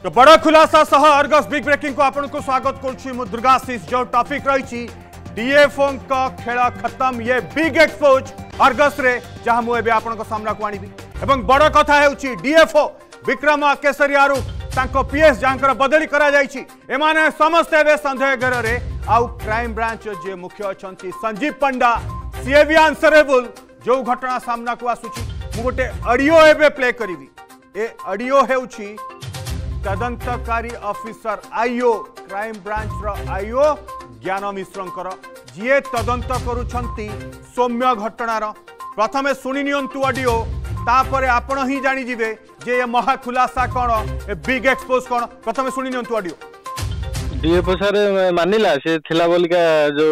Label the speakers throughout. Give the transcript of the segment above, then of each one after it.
Speaker 1: तो बड़ खुलासा सह अर्गस बिग ब्रेकिंग को आपन को स्वागत करुछि मु दुर्गाशीष। जो टॉपिक रही डीएफओ का खेल खत्म ये बिग एक्सपोज अर्गस रे जहां मु एबे आपन को सामना को आनिबी एवं बड़ कथा हेउछि डीएफओ विक्रम केसरी आरुख तांको पीएस जहांकर बदली करा जायछि एमाने समस्त एबे संदेह घर रे आउ क्राइम ब्रांच जे मुख्य अछंती संजीव पंडा सीए भी आंसरेबल जो घटना सामना को आसुछि मु गोटे ऑडियो एबे प्ले करिवि। ए ऑडियो हेउछि तदंतकारी ऑफिसर आईओ क्राइम ब्रांच रो आईओ ज्ञान मिश्रंकर जीए तदंत करुछंती सौम्य घटनार प्रथमे सुनि नियंतु ऑडियो तापर आपण ही जानि जिवे जे ये महा खुलासा कोन ए बिग एक्सपोज कोन। प्रथमे सुनि नियंतु ऑडियो।
Speaker 2: डीएफओ सर मानिला से थिला बोलिका जो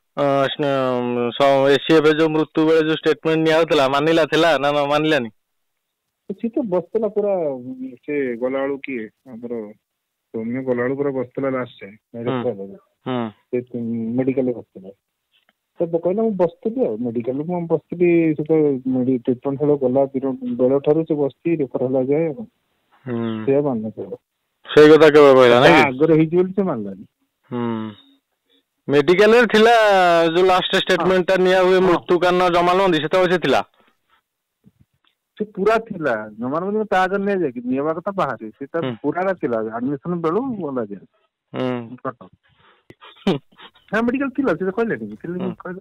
Speaker 2: एसीएफ जो मृत्यु बेले जो स्टेटमेंट निया होतला मानिला थिला ना मानिलानी
Speaker 3: सी तो बसला पूरा से गलाळू किए हमरो सौम्य गलाळू पूरा बसला लास्ट से मेडिकल बसला तो कहला मैं बसती मेडिकल में बसती से तो ट्रीटमेंट हेलो गला बेल ठारू से बसती रेफर होला जाए से मानना पड़ो
Speaker 2: से कथा के कहला ना
Speaker 3: आगर ही जोल से मानलानी
Speaker 2: मेडिकल रे थिला जो लास्ट स्टेटमेंट ता निया हुए मृत्यु कारण जमाल मंदी से तो थिला
Speaker 3: से पूरा थिला जमान में तागर ने जाय कि नियवा कथा बाहर से त पूरा रा थिला एडमिशन बेलू बोला जाय कट हां मेडिकल थिला से कहले कि कहले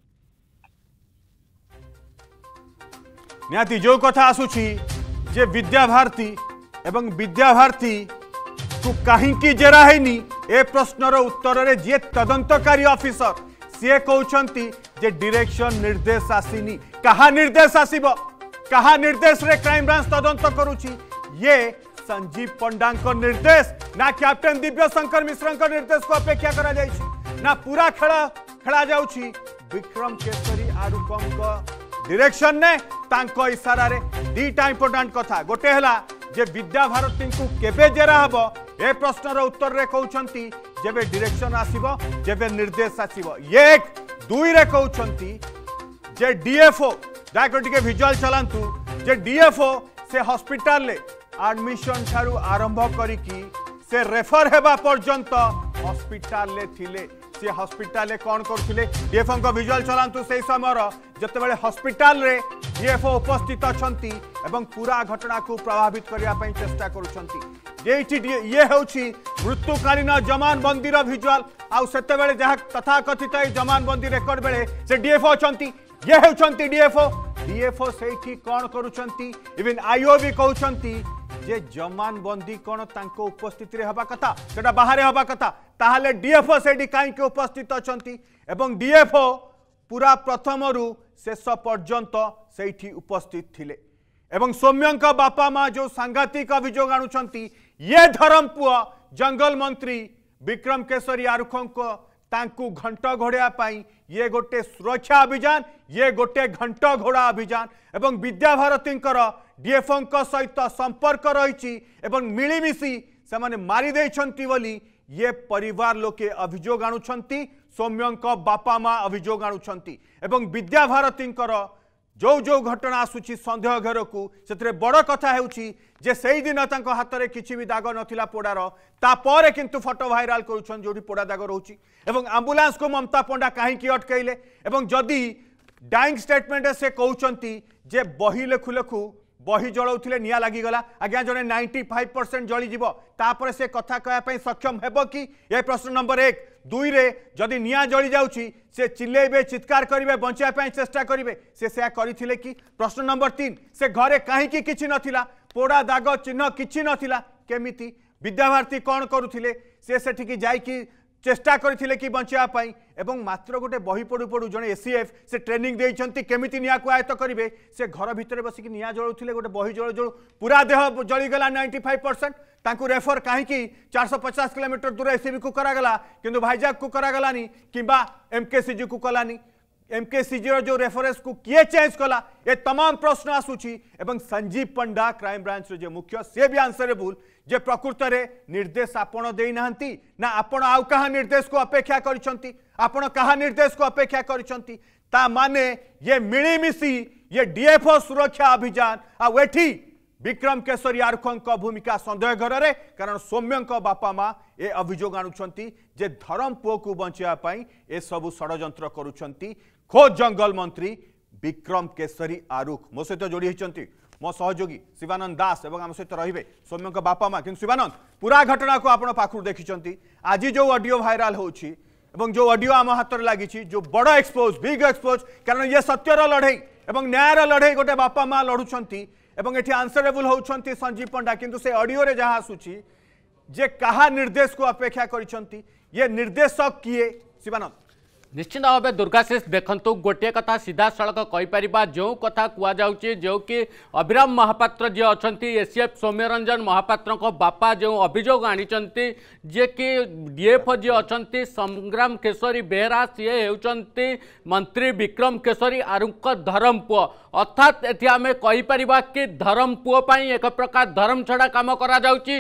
Speaker 1: नियाती जो कथा आसुची जे विद्या भारती एवं विद्या भारती तू कहीं की जेरा हैनी ए प्रश्नर उत्तर रे जे तदंतकारी ऑफिसर सी कहउछंती जे डायरेक्शन निर्देश आसीनी कहा निर्देश आसीबो कहा निर्देश रे क्राइम ब्रांच तदंत करुची ये संजीव पंडा निर्देश ना कैप्टेन दिव्य शंकर मिश्र निर्देश को अपेक्षा करा जायछि ना पूरा खेला जाउछि विक्रम केसरी आरुकम डायरेक्शन ने तांको इशारा रे दीटा इंपोर्टेंट कथा गोटे हला जे विद्या भारती को केबे जेरा हबो ए प्रश्नर उत्तर रे कहउछंती जेबे डायरेक्शन आसीबो जेबे निर्देश आसीबो ये एक दुई रे कहउछंती जे डीएफओ जाके विजुअल चलांतु जे डीएफओ से हॉस्पिटल ले एडमिशन ठारू आरंभ करिकी से रेफर हेबा पर्यंत हॉस्पिटल ले थिले से हॉस्पिटल ले कोन करथिले डीएफओ को विजुअल चलांतु से समय जते बेले हॉस्पिटल रे डीएफओ उपस्थित अछंती एवं पूरा घटना को प्रभावित करिया पई चेष्टा करूछंती ये होछि मृत्युकालीन जमानबंदी विजुअल आउ सेते बेले जहा तथाकथित जमानबंदी रेकर्ड बेले से डीएफओ अछंती ये होचंती डीएफओ सेठी कोन करूचंती इवन आईओ भी कहउचंती जे जमानबंदी कोन तांको उपस्थिति रे हबा कथा सेटा बाहर हबा कथा ताहाले डीएफओ सेठी काई के उपस्थित अछंती एवं डीएफओ पूरा प्रथम रु शेष पर्यंत सेठी उपस्थित थिले एवं सौम्यंका बापा मां जो सांघातिक अभियोग आणुचंती ये धरमपुआ जंगल मंत्री विक्रम केसरी आरुखंको तांकु घंट घोड़ा पाई ये गोटे सुरक्षा अभियान ये गोटे घंट घोड़ा अभियान एवं विद्या भारती डीएफओ सहित संपर्क रही मिलमिशी से माने मारी देइछंती बोली ये परिवार लोके अभियोग आणुछंती सौम्यंक बापा मां अभियोग आणुछंती एवं विद्या भारती जो जो घटना आसुची संदेह घर को से बड़ कथा हेउची जे सही दिन तांको हाथ में किसी भी दाग नथिला पोड़ार तापर किंतु फोटो भाइराल करुछन जोटी पोड़ा दाग रोची एवं एम्बुलेंस को ममता पंडा कहीं अटकैले एवं जदि डाइंग स्टेटमेंट से कहउचंती जे बही लेखु लेखु बही जलाउथिले निया लागिगला आज्ञा जने 95% जलीजीव तापर से कथा कहया सक्षम हेबो कि ये प्रश्न नंबर 1 दुई रे जदि निया जली जाउची से चिल्लेबे चित्कार करिवे बंचाया चेष्टा करिवे से करिथिले कि प्रश्न नंबर 3 से घरे काहे कि किछि नथिला पोड़ा दाग चिन्ह किछि नथिला केमिति विद्या भारती कोन करुथिले से सेठिकी जाईकी चेष्टा करथिले कि बंचाया पाई एवं मात्र गोटे बही पड़ू पड़ू जने एसीएफ से ट्रेनिंग देइछंती केमिति निया को आयत्त करिवे से घर भितर बसिकी निया जळुथिले गोटे बही जळ जळ पूरा देह जळी गला 95% तांकु रेफर काहे कि 450 किलोमीटर दूर एसीबी को करागला किंतु भाईजाक को करागलानी किंबा एमकेसीजी को कलानी एमकेसीजी जो रेफरेंस को किए चेंज कला ये तमाम प्रश्न आसुची एवं संजीव पंडा क्राइम ब्रांच जो मुख्य से भी आंसरेबल जे प्रकृत रे निर्देश आपण देई नाहंती ना आपण आउ कहा निर्देश को अपेक्षा करिसंती आपण कहा निर्देश को अपेक्षा करिसंती ता माने ये मिलीमिशी ये डीएफओ सुरक्षा अभियान आ वेठी विक्रम केशरी आरुखों भूमिका संदेह घर कारण सौम्य बापा माँ ए अभियोग आणुंट जे धरम पुओ को बचाई ए सबु षड्यंत्र करुंट खोज जंगल मंत्री विक्रम केशरी आरुख मो सहित जोड़ी होती मो सहयोगी शिवानंद दास और आम सहित रे सौम्य बापा माँ कि शिवानंद पूरा घटना को आपण पाखु देखी आज जो ऑडियो भाइराल होची जो ऑडियो आम हाथ में लगी जो बड़ एक्सपोज बिग एक्सपोज कारण ये सत्यर लड़े और न्यायर लड़े गोटे बापा माँ लड़ुंट एवं एठी आंसरेबल होउछंती संजीव पंडा किंतु से ऑडियो रे जहाँ आसुची जे कहा निर्देश को अपेक्षा करिसंती ये निर्देशक किए शिवानंद
Speaker 4: निश्चित भाव दुर्गाशीष देखु गोटे कथा सीधा सड़क कहीपर जो कथा कहुच्छे जो कि अभिराम महापात्र जी अच्छा एसीएफ सौम्यरंजन महापात्र बापा जो अभियोग आनी जे कि डीएफ जी अच्छा संग्राम केशरी बेहरा सी होती मंत्री विक्रम केशरी आरुख धरम पुओ अर्थात एटी आम कहीपर कि धरम पुओ एक प्रकार धर्म छड़ा कम करा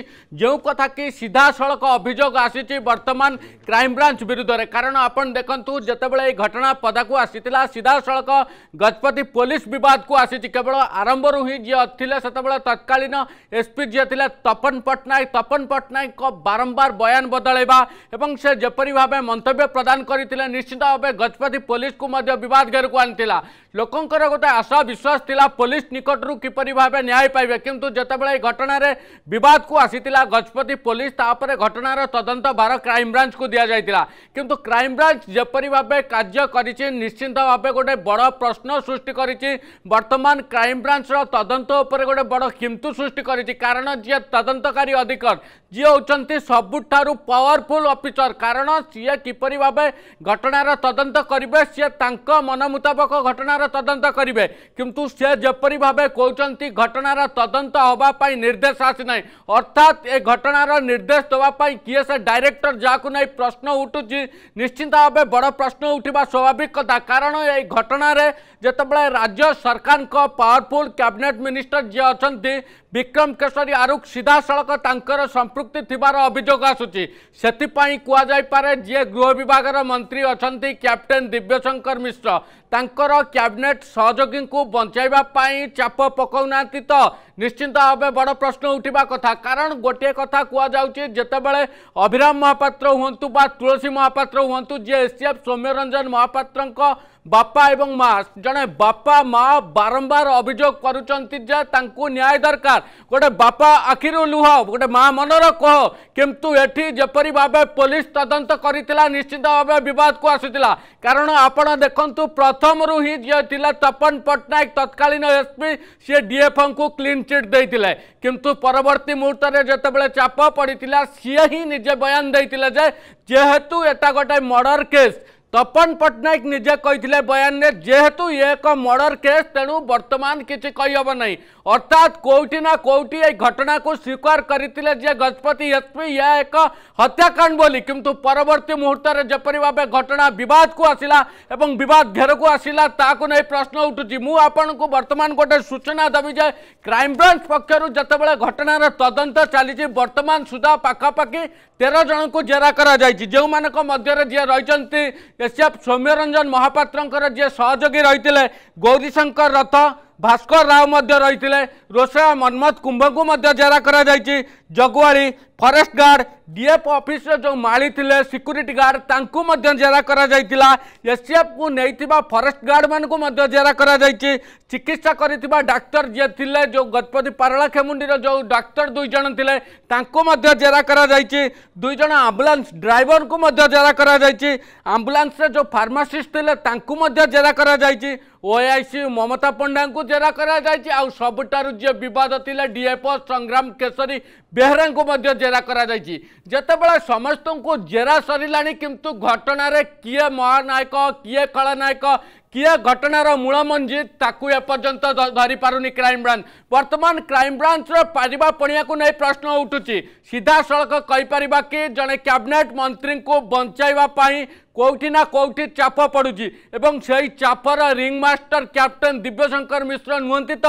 Speaker 4: जो कथा कि सीधा सड़क अभियोग आसी वर्तमान क्राइमब्रांच विरुद्ध में कारण आपन देखंतु जितेबाला घटना पदा को आसीला सीधा सड़क गजपति पुलिस विवाद को आसी केवल आरंभ ही जी थे से तत्कालीन एसपी जी थे तपन पट्टनायक को बारंबार बयान बदलैबा एवं से जपरी भाव मंतव्य प्रदान करते निश्चित भाव गजपति पुलिस को विवाद घेर को आनीला लोकंकर गोटे आशा विश्वास थिला पुलिस निकटरू किपरि भाव न्याय पाइबे किंतु जतेबेले घटना रे विवाद को आसीतिला गजपति पुलिस तापर घटनार तदंत भार क्राइमब्रांच को दिया जाइतिला किंतु क्राइमब्रांच जपरि भाव कार्य करिछि निश्चित भाव गोटे बड़ प्रश्न सृष्टि करिछि वर्तमान क्राइमब्रांच रो तदंत उपर गोटे बड़ किंतु सृष्टि करिछि कारण जे तदंतकारी अधिकारी जी होचंती सबुठारु पावरफुल ऑफिसर कारण सी किपरि भाव घटनार तदंत करिवे सी तांको मन मुताबक घटनार तदंत करिवे किंतु से जपरी भाव कहते घटनार तदंत होगापाई निर्देश आसी ना अर्थात ए घटनार निर्देश देवाई किए से डायरेक्टर जहाँ नहीं प्रश्न उठुची निश्चित भाव बड़ प्रश्न उठा स्वाभाविक कथा कारण ये घटना जितेबाला राज्य सरकार पावरफुल कैबिनेट मिनिस्टर जी अच्छा विक्रम केशरी आरुख सीधा सड़क तांकर संपृक्ति थिबार अभियोग आसुची सेतिपाई कुआ जाय पारे जे गृह विभाग मंत्री अच्छा कैप्टेन दिव्यशंकर मिश्र तांकर कैबिनेट सहयोगी को बचाइबा पाई चाप पकाउना तो निश्चित भाव बड़ प्रश्न उठा कथा कारण गोटे कथा कहुच्छे जितेबाला अभिराम महापात्र हुंतु बा तुलसी महापात्र हुंतु जे एसीएफ सौम्यरंजन महापात्र बापा एवं माँ जड़े बापा माँ बारंबार अभियोग करुचंती जे तांकु न्याय दरकार गोटे बापा आखिरु लुह गोटे माँ मनर कह किंतु एठी जपरी भाव पुलिस तदंत करितिला निश्चित भाव विवाद को आसीतिला कारण आपण देखंतु प्रथम रु ही जे थिला तपन पट्टनायक तत्कालीन एसपी सी डीएफओ को क्लीन चिट देइतिले किंतु परवर्ती मुहूर्त रे जतेबेले चाप पड़ितिला सी ही निजे बयान देइतिले जे जेहेतु एटा गोटे मर्डर केस तपन पट्टनायक निजे कही बयान में जेहेतु ये एक मर्डर केस तेणु वर्तमान किसी कहीहब नहीं अर्थात कोठी ना कोठी ये घटना को स्वीकार करते जे गजपति एसपी यह एक हत्याकांड बोली किंतु परवर्ती मुहूर्त में जपरी भाव घटना विवाद को आसिला एवं विवाद घेर को आसिला ताकू नहीं प्रश्न उठुची मु आपन को वर्तमान गोटे सूचना देवी जे क्राइमब्रांच पक्षर जितेबाला घटनार तदंत चली वर्तमान सुधा पाखापाखि 13 जन को जेरा करा जायछि जो मानक मध्य जे रही एसीएफ सौम्यरंजन महापात्र जे सहयोगी रही गौरीशंकर रथ भास्कर राव मध्य रही रोसया मनमथ कुंभ को जेरा करा जायछि जगुआली फॉरेस्ट गार्ड डीएफ ऑफिस जो माली थिले सिक्यूरिटी गार्ड तांकु मध्य जेरा करा जायतिला एसीएफ को नैथिबा फॉरेस्ट गार्ड मान को मध्य जेरा करा जायछि चिकित्सा करिथिबा डाक्टर जे थिले जो गजपति पारला खेमुंडीर जो डाक्टर 2 जन थिले तांकु मध्य जेरा करा जायछि 2 जन एम्बुलेंस ड्राइवर को मध्य जेरा करा जायछि एम्बुलेंस रे जो फार्मासिस्ट थिले तांकु मध्य जेरा करा जायछि ओआईसी ममता पंडा को जेरा करा जायछि आ सबुटारु जे विवाद थिले डीएफओ संग्राम केशरी बेहरा को मध्य जेरा करा जायछि जेतेबेला समस्त को जेरा सरिलाणी किंतु घटना रे किए महानायक किए खलनायक किए घटनार मूल मंजी ताकू एपर्यंत धरी पारुनी क्राइमब्रांच वर्तमान क्राइमब्रांच पारिबा पणिया को नहीं प्रश्न उठुची सीधा सड़क कहीपर कि जड़े कैबिनेट मंत्री को बचाइबा पाई कोठी ना कोठी चाप पड़ुची एवं से चापर ring master captain Divyashankar Mishra नुहंती तो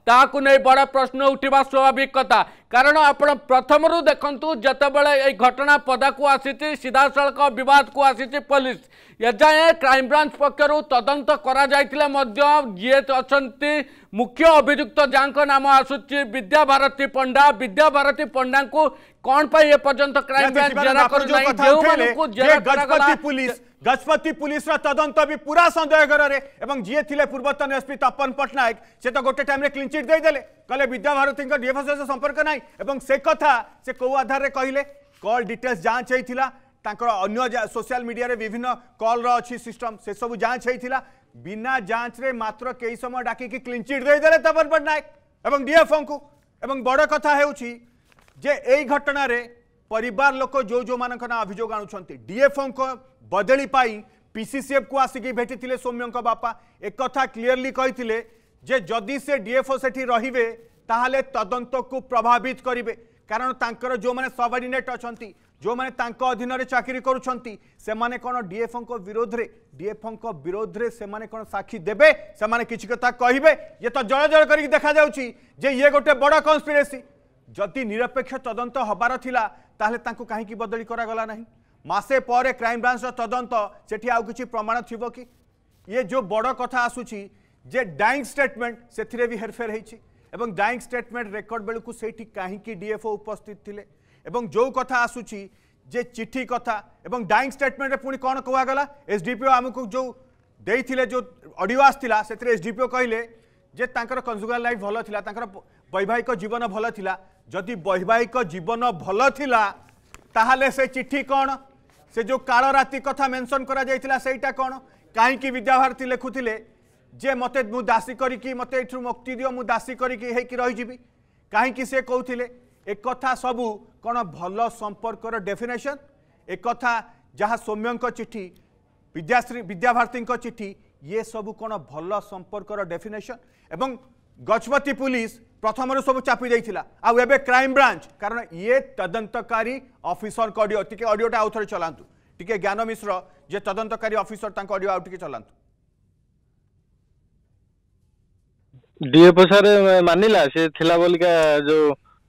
Speaker 4: ताकू नहीं बड़ा प्रश्न उठा स्वाभाविक कथा कारण आपण प्रथम देखु जितेबाला ये घटना पदा को आसी सीधा सड़क बद को आसी पुलिस एजाए क्राइमब्रांच पक्षर तदंत जी अच्छा मुख्य अभियुक्त जहाँ नाम आसूची विद्याभारती पंडा विद्याभारती पंडा को कौन पाई ए पर्यंत क्राइमब्रांच जेरा कर
Speaker 1: गजपति पुलिस तदंत भी पूरा संदेहगर जी थे पूर्वतन एसपी तपन पट्टनायक से तो गोटे टाइम क्लीन चिट देदेले कहले विद्याभारती डीएफओ से संपर्क नहीं से कथा से कौ आधार में कहले कॉल डिटेल्स जांच होता अन्य सोशल मीडिया रे विभिन्न कॉल अच्छी सिस्टम से सब जांच होता बिना जांच रे मात्र कई समय डाकी क्लीन चिट देदेले तपन पट्टनायक एवं डीएफओ को एवं बड़ कथा होउछि जे एई घटना रे परिवार लोक जो जो मान ना अभियोग आणुछंती डीएफओ को बदली पाई पीसीसीएफ को आसिक भेटी सौम्य बापा एक कथा क्लीयरली कही जे जदि से डीएफओ सेठी रहिबे ताहाले तदंत को प्रभावित करिवे कारण तांकर जो माने सबऑर्डिनेट अछंती जो माने तांको अधीन रे चाकरी करूछंती से माने कोन डीएफओ को विरोध रे से माने कोन साक्षी देबे से माने किछि कथा कहिबे ये तो जळ जळ करी देखा जाउची जे ये गोटे बड़ कन्स्पिरेसी जदि निरपेक्ष तदंत हबार थिला ताहले तांको काहे की बदली करा गला नहीं मासे पर क्राइमब्रांच तदंत सेठी आउ किछि प्रमाण थिबो कि ये जो बड़ कथा आसुची जे डाइंग स्टेटमेंट से भी हेरफेर होइछि एवं डाइंग स्टेटमेंट रेकर्ड बेलू को सेठी काहे की डीएफओ उपस्थित थिले एवं जो कथा आसुची जे चिट्ठी कथा एवं डाइंग स्टेटमेंट रे पुणी कोन कहवा गला एसडीपीओ हमकु जो देइथिले जो ऑडियो आस्तिला सेथरे एसडीपीओ कहिले जे तांकर कंजुगल लाइफ भलो थिला तांकर वैवाहिक जीवन भलो थिला जदि वैवाहिक जीवन भलो थिला ताहाले से चिट्ठी कौन से जो काल राति कथा मेंशन करा जाइथिला सेटा कौन काहे की विद्याभारती लेखुथिले जे मते मु दासी करी कि मते एठु मुक्ति दियो मु दासी करी कि हेकि रहि जिबी काहे की से कहउथिले एक कथा सबु कोन भलो संपर्कर डेफिनेशन एक कथा जहाँ सौम्यंक चिट्ठी विद्याभारती चिट्ठी ये सबु कोन भलो संपर्कर डेफिनेशन एवं गजपति पुलिस प्रथम सब चापी देइथिला आ एबे क्राइम ब्रांच कारण ये तदंतकारी ऑफिसर को ऑडियो टिके ऑडियोटा आउ थरे चलांतु टिके ज्ञान मिश्र जे तदंतकारी ऑफिसर तांको ऑडियो आउ टिके चलांतु
Speaker 2: डीएफओ सर मानिला से थिला बोलिका जो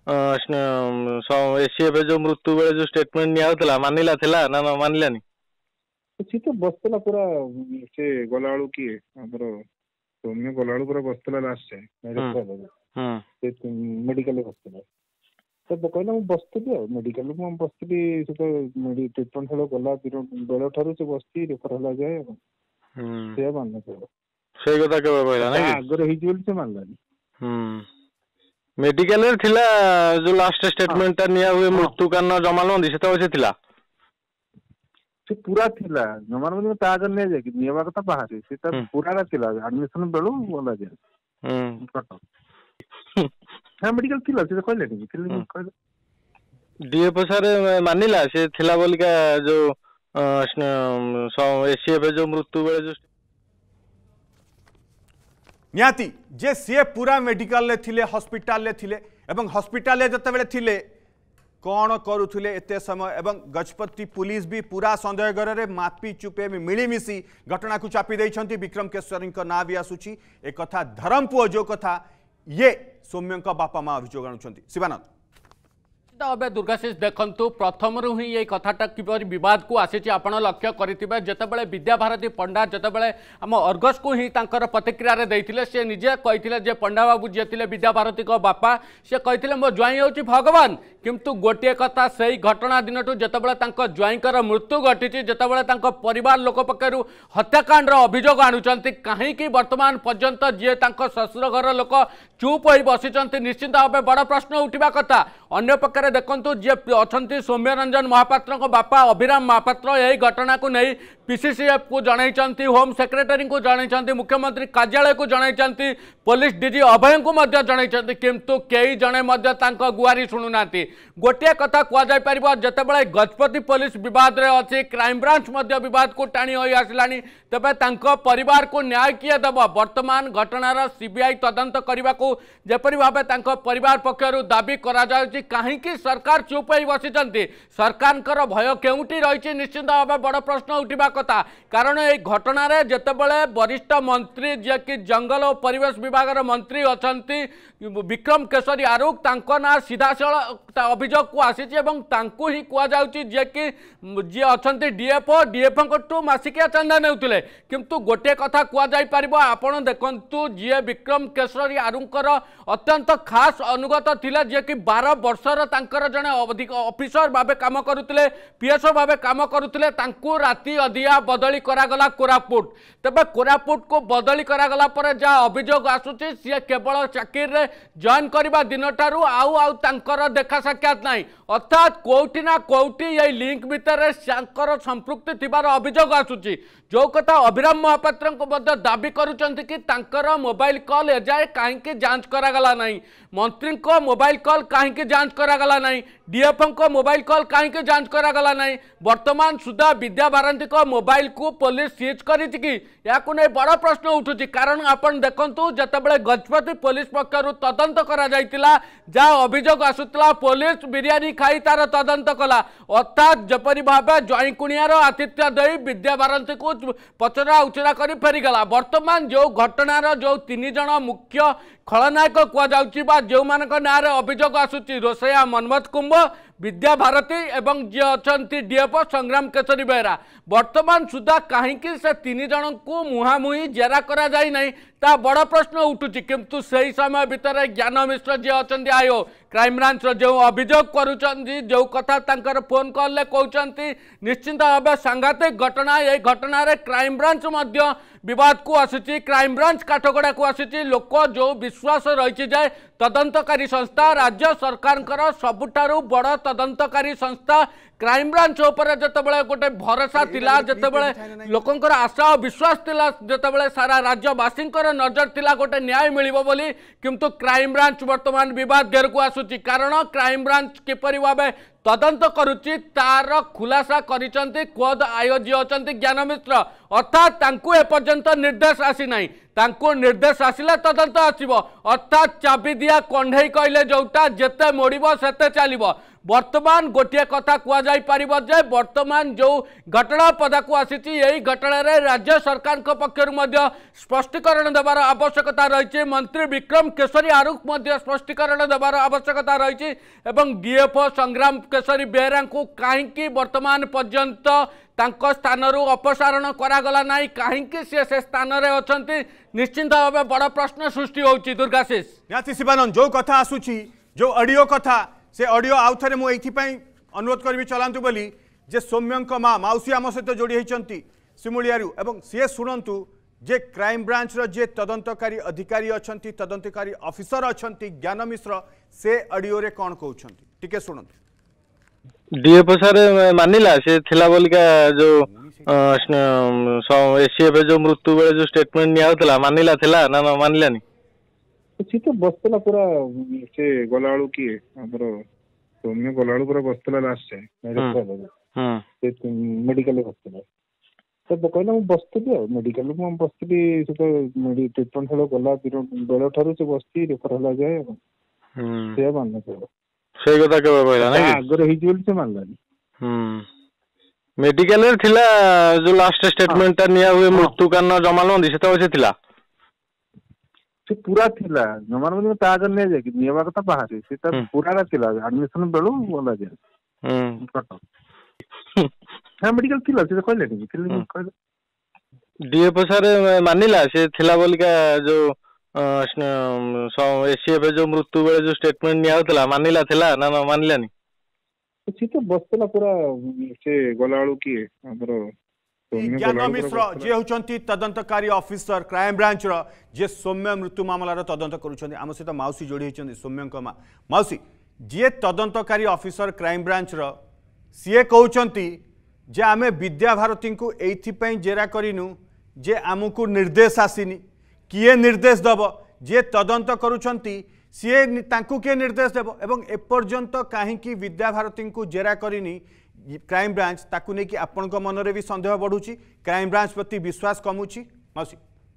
Speaker 2: एसीएफ जो मृत्यु बेले जो स्टेटमेंट निया होतला मानिला थिला ना मानिलानी
Speaker 3: सी तो बसतला पूरा से गलाळू की हमरो सौम्य गलाळू पूरा बसतला लास्ट से मेडिकल बसतला तो कहला मु बसती मेडिकल मु बसती से तो ट्रीटमेंट हलो गला बेलो ठारू से बसती रेफर हला जाए से मानना पड़ो
Speaker 2: से कथा के कहला ना
Speaker 3: आगर ही जोल से मानलानी
Speaker 2: मेडिकल रे थिला जो लास्ट स्टेटमेंट ता निया हुए मृत्यु कारण जमाल मंदी से तो से थिला
Speaker 3: से पूरा थिला जमाल मंदी ता आगर ने जाय कि नियवा कथा बाहर से ता पूरा थिला एडमिशन बेलू बोला जाय हां मेडिकल थिला से कहले नहीं कहले
Speaker 2: डीएफओ सर मानिला से थिला बोलिका जो एसीएफ जो मृत्यु बेले जो
Speaker 1: नियाती जे सी पूरा मेडिकल ले थिले हॉस्पिटल ले थिले एवं हॉस्पिटल ले जते बेले थिले कौन करुले एत समय एवं गजपति पुलिस भी पूरा संदेहगर रे मापी चुपे मिलीमिशी घटना को चापी देइछंती विक्रम केशरी ना भी आसुची एक कथा धरमपुओ जो कथा ये सौम्य बापा माँ अभियोग आणुछंती शिवानंद
Speaker 4: अबे दुर्गाशीष देखु प्रथम ही ये कथाटा किपर बद को आसी आप लक्ष्य करेंगे जितेबाला विद्याभारती पंडा जितेबाला आम अर्गस को ही प्रतिक्रिया देते सी निजे कही पंडा बाबू जी थे विद्याभारती बापा सी कही मो ज्वाई हूँ भगवान किंतु गोटे कथा से घटना दिन जितेबाला ज्वाईंकर मृत्यु घटी जितेबाला परिवार लोक पक्षर हत्याकांड अभियोग आणुंट कहीं बर्तमान पर्यंत जी शशुर घर लोक चुप हो बसी निश्चित भाव बड़ प्रश्न उठा कथा अन्य पक्ष देखु जी अच्छा सौम्य रंजन महापात्र बापा अभिराम महापात्र यही घटना को नहीं पीसीसीएफ को जनई होम सेक्रेटरी को जनई मुख्यमंत्री कार्यालय को जनई पुलिस डीजी अभय को जनई किंतु कई जने गुहारी शुणुना गोटे कथा कुआजाई परिबो जतेबेले गजपति पुलिस विवाद रे अछि क्राइम ब्रांच मध्य विवाद को टाणी होई आसलानी तबे तांको परिवार को न्याय किए दब वर्तमान घटनार सीबीआई तदंत करने को जेपरी भाव तांको परिवार पक्षरु दाबी करा जाउछि काहेकि सरकार चुप होई बसिचंती सरकारकर भय केउटी रही निश्चित भाव बड़ प्रश्न उठिबा कथा कारण ए घटना रे जतेबेले वरिष्ठ मंत्री जे कि जंगल और परिवेश विभाग मंत्री अछंती विक्रम केशरी आरुख तांको ना सीधा सड़क अभियोग को आसी एवं तांको ही कुआ जाउछि जे कि जे अछंती डीएफओ मासिकिया चंदा नेउतिले किंतु गोटे कथा कुआ जाई परिबो आपण देखंतु जे विक्रम केशरी आरुंकर अत्यंत खास अनुगत थिले जे कि 12 वर्षर तांकर जने अधिक ऑफिसर भाबे काम करुतिले पीएसओ भाबे काम करुतिले तांको राती अधिया बदली करा गला कोरापुट तबे कोरापुट को बदली करा गला पर जा अभियोग आसुछि से केवल चाकिर रे जॉइन करबा दिनटारू आउ तांकर देखा साक्षात नाही अर्थात कोउटी ना कोउटी ये लिंक भितर सांकर संपृक्ति थिबार अभियोग आसुछि जो कथा अभिराम महापात्र दाबी करुचंती कि तांकर मोबाइल कॉल एजाए कहीं जांच करागला नहीं मंत्री को मोबाइल कॉल कहीं जांच करागला नहीं डीएफओ को मोबाइल कॉल कहीं जांच करागला नहीं वर्तमान सुधा विद्या भारती को मोबाइल को पुलिस सीज करी नहीं बड़ प्रश्न उठुची कारण आपण देखंतु जतेबेले गजपति पुलिस पक्षरु तदंत करा जायतिला जा अभियोग आसुतला पुलिस बिरियानी खाई तार तदंत कला अर्थात जपरी भाबे जॉइन कुनियार आतिथ्य दई विद्या भारती को पचरा उचरा कर फेरीगला वर्तमान जो घटनार जो 3 जन मुख्य खलनायक कुआଯାଉଛି बा जो मानक नारे अभियोग आसुची रोसैया मनमथ कुंभ विद्या भारती एवं जे अछंती डीएफओ संग्राम केशरी बेहरा वर्तमान सुधा कहीं से 3 जन को मुहामुही जेरा करा जाई नहीं ता बड़ प्रश्न उठुची किंतु सही समय भितर ज्ञान मिश्र जे अछंती आयो क्राइम ब्रांच जो अभियोग करूचंती जो कथा तांकर फोन कॉल ले कहउचंती निश्चित भाव सांघातिक घटना ये घटना रे क्राइम ब्रांच मध्य विवाद को आसी क्राइम ब्रांच काठगड़ा को आसी लोक जो विश्वास रही जाए तदंतकारी संस्था राज्य सरकार सबुठारु बड़ तदंतकारी संस्था क्राइम ब्रांच उपर जितेबाला गोटे भरोसा थिला जितेबाला लोकंकर आशा और विश्वास थिला जितेबाला सारा राज्यवासी नजर थिला गोटे न्याय मिलिबो बोली किंतु क्राइम ब्रांच वर्तमान विवाद घेर को आसुची कारण क्राइम ब्रांच किपरि भाबे तदंत करुची तार खुलासा करिसंती खुद आयोजी अछंती ज्ञान मिश्र अर्थात तांकु एपर्यंत निर्देश आसी नाही तांकु निर्देश आसिले तदंत आसीबो अर्थात चाबी दिया कंढई कहले जोटा जेते मोड़िबो सेते चलिबो वर्तमान गोटे कथा कुआ जाई परिबो जे वर्तमान जो घटना पदा को आसीची यही घटना रे राज्य सरकार को पक्षरु मध्य स्पष्टीकरण देबार आवश्यकता रही मंत्री विक्रम केशरी आरुख मध्य स्पष्टीकरण देबार आवश्यकता रही एवं डीएफओ संग्राम केशरी बेहरा को कहीं वर्तमान पर्यंत तांको स्थानरू अपसारण करागला नहीं कहीं से स्थान रे अछंती निश्चिंत भाव बड़ प्रश्न सृष्टि होउची दुर्गाशीष
Speaker 1: निहाती शिवानंद जो कथा आसुची जो ऑडियो कथा से ऑडियो आउ थे मुझे अनुरोध करी चलांतु बोली जे सौम्य माँ मौसी आम सहित जोड़ी होती सिमुलियारू एवं सी शुणु जे क्राइम ब्रांच रो जे तदंतकारी अधिकारी अछंती तदंतकारी ऑफिसर अछंती ज्ञान मिश्र से ऑडियो रे कौन कहउछंती टिके शुणु
Speaker 2: डीएफओ सर मानिला से थिला बोलिका जो एसीएफ जो मृत्यु बेले जो स्टेटमेंट निया होतला मानिला थिला ना मानिलानी
Speaker 3: सी तो बसला पूरा से गला बेलू किए हमर सौम्य गला बेलू पूरा बसला लास्ट मेडिकल बसला तो कहला मु बसती मेडिकल मु बसती से तो ट्रीटमेंट हेलो गला बेल ठारू से बसती रेफर होला जाए से मानना पड़ो
Speaker 2: से कथा के कहला ना
Speaker 3: आगर ही जोल से मानलानी
Speaker 2: मेडिकल रे थिला जो लास्ट स्टेटमेंट निया हुए मृत्यु कारण जमाल मंदी से तो से थिला
Speaker 3: से पूरा थिला जमाल मंदी ता आगर ने जाय कि नियवा कथा बाहर से त पूरा थिला एडमिशन बेलू बोला जाय हां मेडिकल थिला से कहले नहीं कहले
Speaker 2: डीएफओ सर मानिला से थिला बोलिका जो एसीएफ जो मृत्यु बेले जो स्टेटमेंट निया होतला मानिला थिला ना मानिलानी
Speaker 3: सी तो बसला पूरा से गला बेलू किए हमर
Speaker 1: ज्ञान मिश्र जे होचंती तदंतकारी ऑफिसर क्राइम ब्रांच रो जे सौम्य मृत्यु मामलार तदंत करुछंती आम सहित मौसी जोड़ी होचंती सौम्य माँ मौसी जे तदंतकारी ऑफिसर क्राइम ब्रांच रो सीए कहउचंती जे आमे विद्या भारती को एइथिपई जेरा करिनु जे आमको निर्देश आसीनी किए निर्देश दब जे तदंत करुछंती सी तांकु किए निर्देश देव एवं एपर्यंत कहीं विद्याभारती को जेरा करनी क्राइम ब्रांच ताकू नहीं कि आपण मनरे भी संदेह बढ़ुची क्राइम ब्रांच प्रति विश्वास कमुची मौसी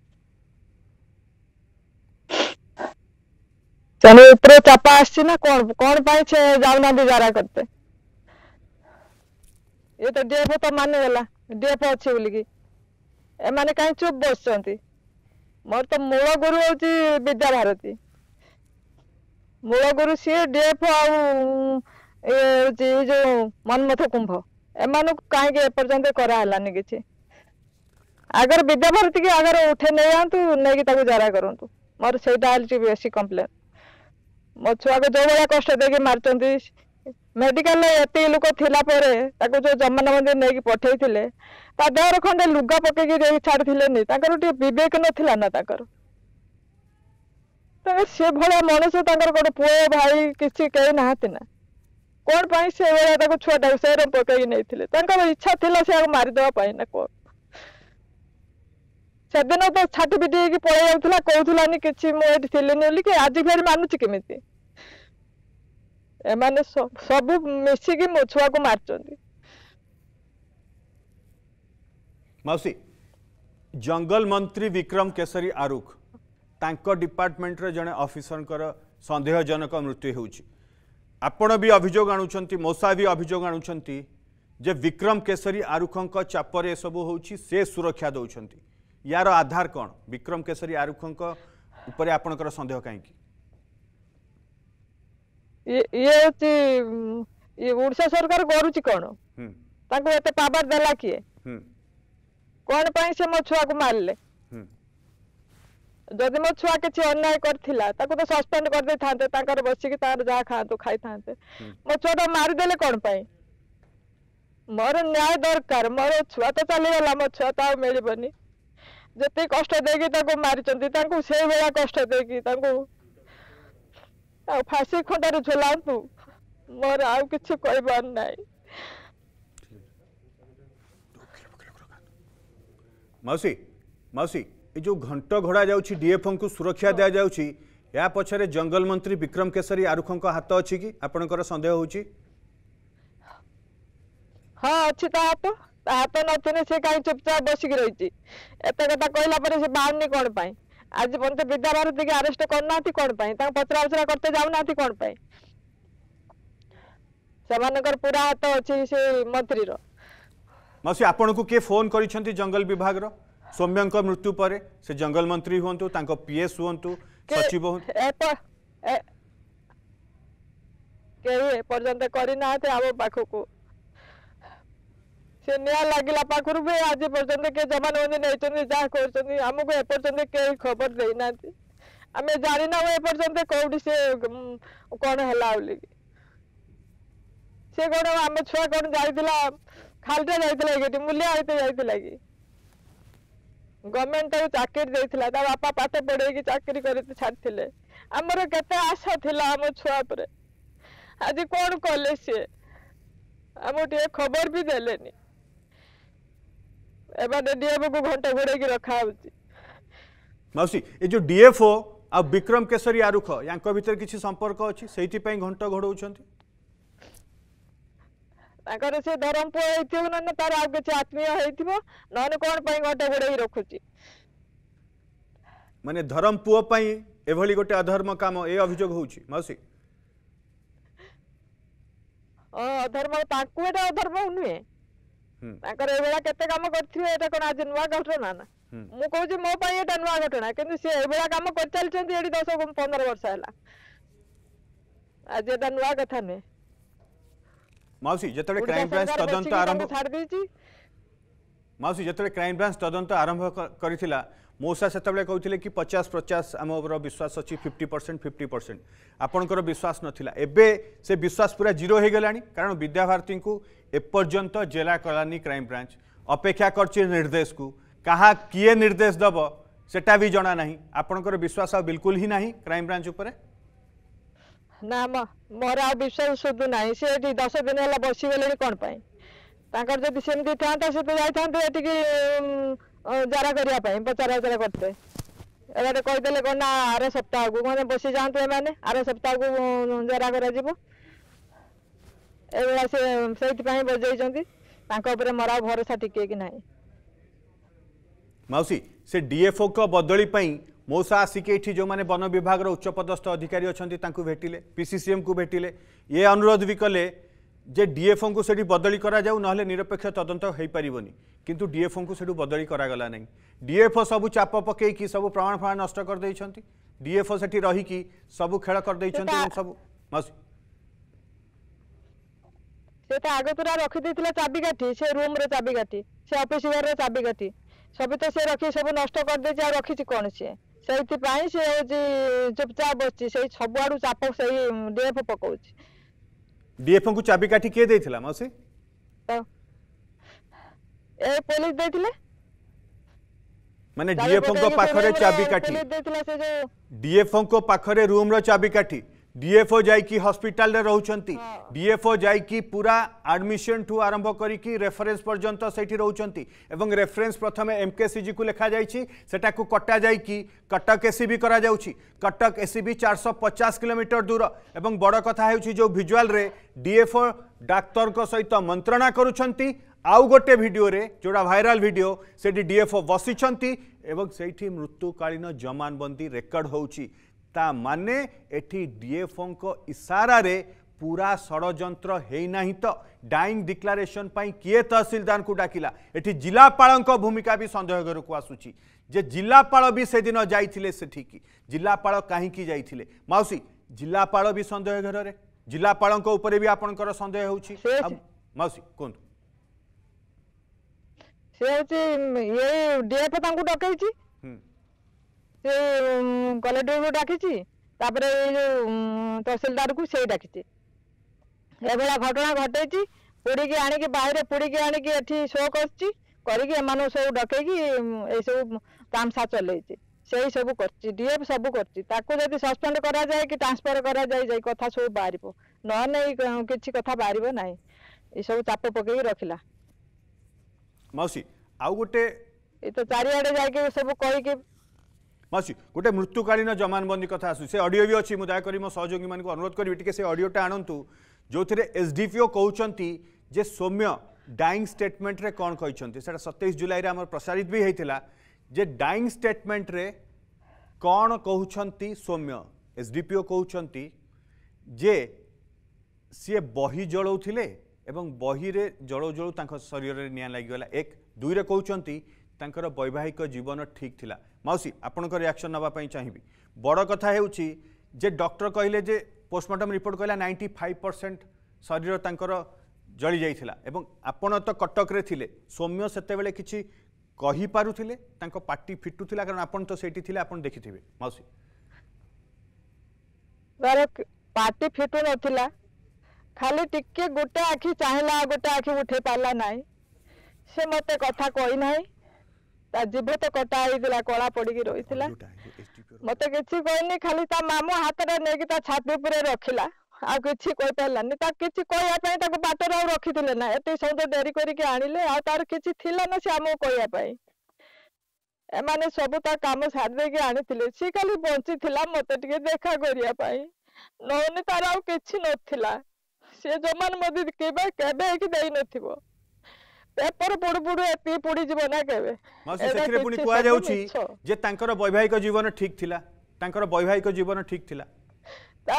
Speaker 5: चलो ऊपर चापा आसी ना कौन कौन पाई छे जाउना भी जारा करते ये तो डीएफओ तो माने गला डीएफओ अच्छे बोली की ए माने काहे चुप बसचंती मोर तो मूल गुरु होची विद्याभारती मूल गुरु सी डीएफओ आ जो मनमथ कुंभ एमान कहीं एपर्यंत करालानी किसी अगर विद्याभारती की अगर उठे नहीं आंतु नहीं कि जरा करूँ मोर से बेसी कम्प्लेन मो छुआ को जो भाया कष्ट देके मारचंती मेडिकल एत लोक थिला जो जमानबंदी नहीं पठे देहर खंडे लुगा पकईकि छाड़ी विवेक नाला ना से भाया मनुष्य गोटे पुओ भाई किसी कहीं नहाती ना कौन पाई से भाया छुआ से पकईकि नहीं इच्छा थी से मारिदेवाई ना कौन से दिन तो छाटी पिटी पड़े जाऊला कहूलानी कि मुझे कि आज फिर मानुची केमी एमाने सब मिसिकी मो छुआ को मारचंती
Speaker 1: मौसी जंगल मंत्री विक्रम केसरी आरुख तांको डिपार्टमेंट रे जने ऑफिसर संदेहजनक मृत्यु होउची आपण भी अभियोग आणुचंती मौसा भी अभियोग आणुचंती जे विक्रम केसरी आरुखंक चापरे सब होउची से सुरक्षा दउचंती यार आधार कौन विक्रम केसरी आरुखंक ऊपर आपनकर संदेह काहे
Speaker 5: ये ओडिशा सरकार करूची कौन ताको एते पावर देला किए कौन पाई से मो छुआ को मारले जदि मो छुआ किसी अन्याय करथिला ताको तो सस्पेंड कर दे थांते ताकर बसी की तार जा खातो खाई थांते मो छुआ मार देले कौन पाई मोर न्याय दरकार मोर छुआ तो चली गला मो छुआ तो मिलबनी जते कष्ट देगी मारी से भाया कष्ट देगी फांसी खुंटार झुलांतु मोर आउ किछि कहबार नाही
Speaker 1: मौसी मौसी ये जो घंट घोड़ा जाउछि डीएफओ को सुरक्षा दिया जाउछि या पछरे जंगल मंत्री विक्रम केसरी आरुखंक हाथ अछि कि आपनकर संदेह होछि
Speaker 5: हां अछि ता हाथ नथुने से कहीं चुपचाप बसिक रही एत कथा कहला से बाहरनी कौन पाई आज पर्यंत विद्याभारती की अरेस्ट करना कौन पाई पचरा उचरा करते जाऊना कौन पाई से पूरा हाथ अच्छी से मंत्री
Speaker 1: मौसी आपन को किए फोन करिसेंती जंगल विभाग रो सौम्यंक मृत्यु पर से जंगल मंत्री हुंतु तांको पीएस हुंतु सचिव हुंतु के
Speaker 5: पर्यंत करना आम पाखक से निया लगिला पाखर भी आज पर्यंत के जमानबंदी नहीं जहाँ कर आमको एपर्यंत कई खबर देना आम जाना एपर्यंत कौटी से कौन है से कौन आम छुआ कौन जाइला खालटा जाइला मूल्य आते जाइला कि गवर्नमेंट चाकरी देता बापा पाठ पढ़े चाकरी कर छाड़ी आमर केते आशा थिला आम छुआ पर आज कौन कले सी आम टे खबर भी देलेनी डीएफओ को घंटा घोड़े रखा
Speaker 1: मौसी ये जो डीएफओ आ विक्रम केसरी आरुख या भीतर किसी संपर्क अच्छी से घंटा घोड़ाउछंती
Speaker 5: से धरम पुओ ना तार आ किसी आत्मीय होइथिबो नने कोन पई घंटा घोड़े रखुची
Speaker 1: माने धरम पुओ पई एभली गोटे अधर्म काम ए अभियोग होउची मौसी
Speaker 5: अधर्म ताकू एटा अधर्म नुहे केते काम करथिबे एटा कोन आज नुवा घटना ना मु कहूँ मो पाई एटा नुवा घटना किंतु से एभला काम कर चलछंती एडी 10-15 वर्ष हैला आज एटा नुवा कथा ने
Speaker 1: मौसी जतले क्राइम ब्रांच तदंत आरंभ
Speaker 5: छाड़ देची
Speaker 1: मौसी जतले क्राइम ब्रांच तदंत आरंभ करिथिला मौसा सेतबले कहउथिले कि 50-50 आमर विश्वास अछि 50% आपनकर विश्वास नथिला एबे से विश्वास पूरा जीरो हो गलानी कारण विद्याभारती को एपर्यंत जेला कलानी क्राइम ब्रांच अपेक्षा करछि निर्देश को कहा किए निर्देश दब सेटा भी जना नहीं आपनकर विश्वास बिल्कुल ही नहीं क्राइम ब्रांच ऊपर
Speaker 5: ना मोर आ विश्वास शुद्ध नहीं से 10 दिन है बसी गले कौन पाई ताकर जदि सेमती था से तो जाई था एटिकी जरा करिया पाई पचारा जरा करते एबारे कहीदेले कौन ना आर सप्ताह को मैंने बसी जातु एमाने आर सप्ताह को जरा कर से बजे मरा भरोसा टिके कि नहीं।
Speaker 1: मौसी से डीएफओ को बदली मौसा आसिक ये जो मैंने वन विभाग उच्चपदस्थ अधिकारी अच्छा भेटिले पीसीसीएम को भेटिले ये अनुरोध भी कले जे डीएफओ को सेठी बदली करा जाऊ ना निरपेक्ष तदंत हो पारिबनी किंतु डीएफओ को सेठू बदली करागला नहीं। डीएफओ सब चाप पकईकि सब प्रमाण प्रमाण नष्ट कर देइछंती डीएफओ सेठी रही सब खेल कर देइछंती सब मौसी
Speaker 5: से तो आगे तुरा रखी देथिला चाबीकाठी से रूम रे चाबीकाठी से ऑफिस घर रे चाबीकाठी सब तो से रखी सब नष्ट कर दे रखी कौन से से चुपचाप बस सब आड़ू चाप से डीएफओ पकाऊ
Speaker 1: डीएफओ को चाबीकाठी किए देथिला मौसी
Speaker 5: ए पुलिस देथिले
Speaker 1: माने डीएफओ को पाखरे चाबीकाठी डीएफओ को पाखरे रूम रो चाबीकाठी डीएफओ जाइकी हॉस्पिटल रे रहउछंती डीएफओ जाइकी पूरा एडमिशन ठू आरंभ करिकी रेफरेंस पर्यंत सेठी रहउछंती एवं रेफरेंस प्रथमे एमकेसीजी को लिखा जाइछि सेटा को कटा जाइकी कटक एसीबी करा जाउछि कटक एसीबी 450 किलोमीटर दूर एवं बड़ कथा हेउछि जो विजुअल रे डीएफओ डाक्टर को सहित मंत्रणा करूछंती आउ गोटे वीडियो रे जोड़ा वायरल वीडियो सेठी डीएफओ बसिछंती एवं सेठी मृत्युकालीन जमानबंदी रेकर्ड होउछि ता माने एठी डीएफओ को इशारा रे पूरा षड़यंत्र है नहीं तो डाइंग डिक्लेरेशन पाई किए तहसीलदार को डाकिला एठी जिलापाल भूमिका भी संदेह घर को आसुची जे जिलापाल भी से दिन जाइथिले सेठी की जिलापाल काहींकी जाइथिले मौसी जिलापाल भी संदेह घर रे जिलापाल ऊपर भी आपनकर संदेह होउची मौसी कोन
Speaker 5: से ये डीएफओ तांको डकैची से कलेक्टर को डाकी तहसीलदार को से डाकी एभला घटना घटे पुड़ी की आनिक बाहर पुड़ी की आनिक एठी शो कर सब डकैकी सब तामसा चलई से सब कर डीएफ सब कर सस्पेंड करा जाए कि ट्रांसफर करा जाए कथा सब बाहर न किसी कथा बाहर ना ये सब चाप पकई रखिला
Speaker 1: मौसी आउ गोटे
Speaker 5: तो चारिआडे जाके सब कही
Speaker 1: मौसी गोटे मृत्युकालीन जमानबंदी कथा आसु से ऑडियो भी अच्छी मुझे दयाकोरी मो सहयोगी मान अनुरोध करी टिके से ऑडियोटा आणंतु जो थे एसडीपीओ कहउचंती जे सौम्य डाइंग स्टेटमेंट रे कोन कहउचंती सेटा 27 जुलाई रे हमर प्रसारित भी हेतिला जे डाइंग स्टेटमेंट रे कोन कहउचंती सौम्य एसडीपीओ कहउचंती जे सी बही जळौथिले एवं बही रे जळौ जळौ तांको शरीर रे निया लागि गला एक दुई रे कहउचंती तांकर वैवाहिक जीवन ठीक थिला मौसी आपनकर रिएक्शन नबा पई चाहिबी बड़ कथा हेउची जे डॉक्टर कहले जे पोस्टमार्टम रिपोर्ट कहला 95% शरीर तांकर जळी जाइथिला एवं आपण तो कटक रे थिले सौम्य सेते बेले किछि कहि पारुथिले तांको पार्टी फिटुथिला कारण आपण तो सेठी थिले आपण देखिथिबे मौसी
Speaker 5: बारे पार्टी फिटु नथिला खाली टिके गोटे आखी चाहला गोटे आखी उठे पाला नाही से मते कथा कहि नाही ता जीभ तो कटा होइतिला कला पड़ी रही मत कि कहनी खाली ता मामू हाथ में नहीं ता छाती पर रखिला आ किछि कहि पारलानी ता किछि कहया पई ताको बाटर आ रखिथिले ना एते सब डेरी करिके आनिले आ तार किछि थिला ना से हमो कहया पई एमाने सब ता काम साथ दे के आनिथिले सी खाली बंची थिला मते टिके देखा करिया पई नोने तार आ किछि नथिला से जमान मदि केबे केबे कि देई नथिबो पेपर पुड़ पुड़ एती पुड़ी जीव ना केबे
Speaker 1: मौसी सेथिरे पुनी कुआ जाउची जे तांकर वैवाहिक जीवन ठीक थिला तांकर वैवाहिक जीवन ठीक थिला
Speaker 5: ता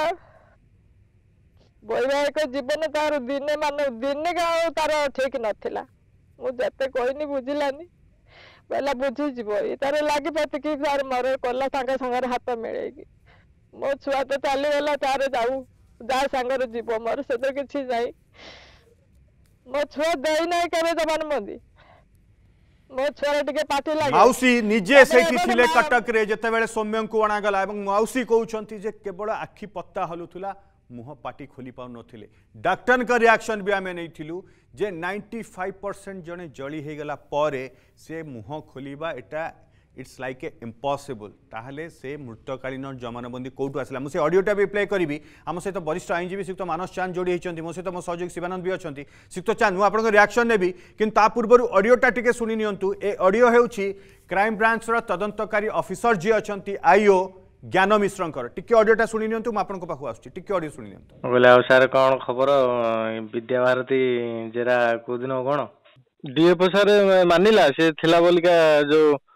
Speaker 5: वैवाहिक जीवन तार दिने मान दिने का तार ठीक नथिला मु जते कहनी बुझिलानी पहला बुझी जीव ई तार लागि पति कि तार मरे कोला संगे संगे हाथ मिलेगी मो छुआ तो चली गला तार जाऊ जा संगे जीव मर से तो किछि जाई मो छुआ देई नै केबे जमान मंदी मो छुआ टिके पाटी लागे
Speaker 1: मौसी निजे सेठी थिले कटक रे जते बेले सौम्य को अणा गला एवं मौसी कहउछंती जे केवल आखि पत्ता हलुथुला मुह पाटी खोली पाउ नथिले डॉक्टर का रिएक्शन भी आमे नै थिलु जे 95% जने जळी हे गला परे से मुह खोलीबा एटा इट्स लाइक ए इम्पॉसिबल ताहले से मृतकालीन जमानबंदी कोटू आसला मुझे ऑडियोटा भी प्ले करी आम सहित वरिष्ठ आईनजीवी श्रीयुक्त मानस चांद जोड़ी होती मो सहित मो सहयोगी शिवानंद भी अच्छा श्रीयुक्त चांद मुझे आपको रिएक्शन नेबी कि पूर्व ऑडियोटा टिके शुणी नियंतु ए ऑडियो हेउछि क्राइम ब्रांच तदंतकारी ऑफिसर जी अच्छा आईओ ज्ञान मिश्र टिके ऑडियोटा शुणी नि आपको पाखु आसुची टिके ऑडियो शुणी नि
Speaker 2: बोले आ सर कौन खबर विद्याभारती जेरा को दिन कौन डीएफओ सर मानिला से थिला बोलिका जो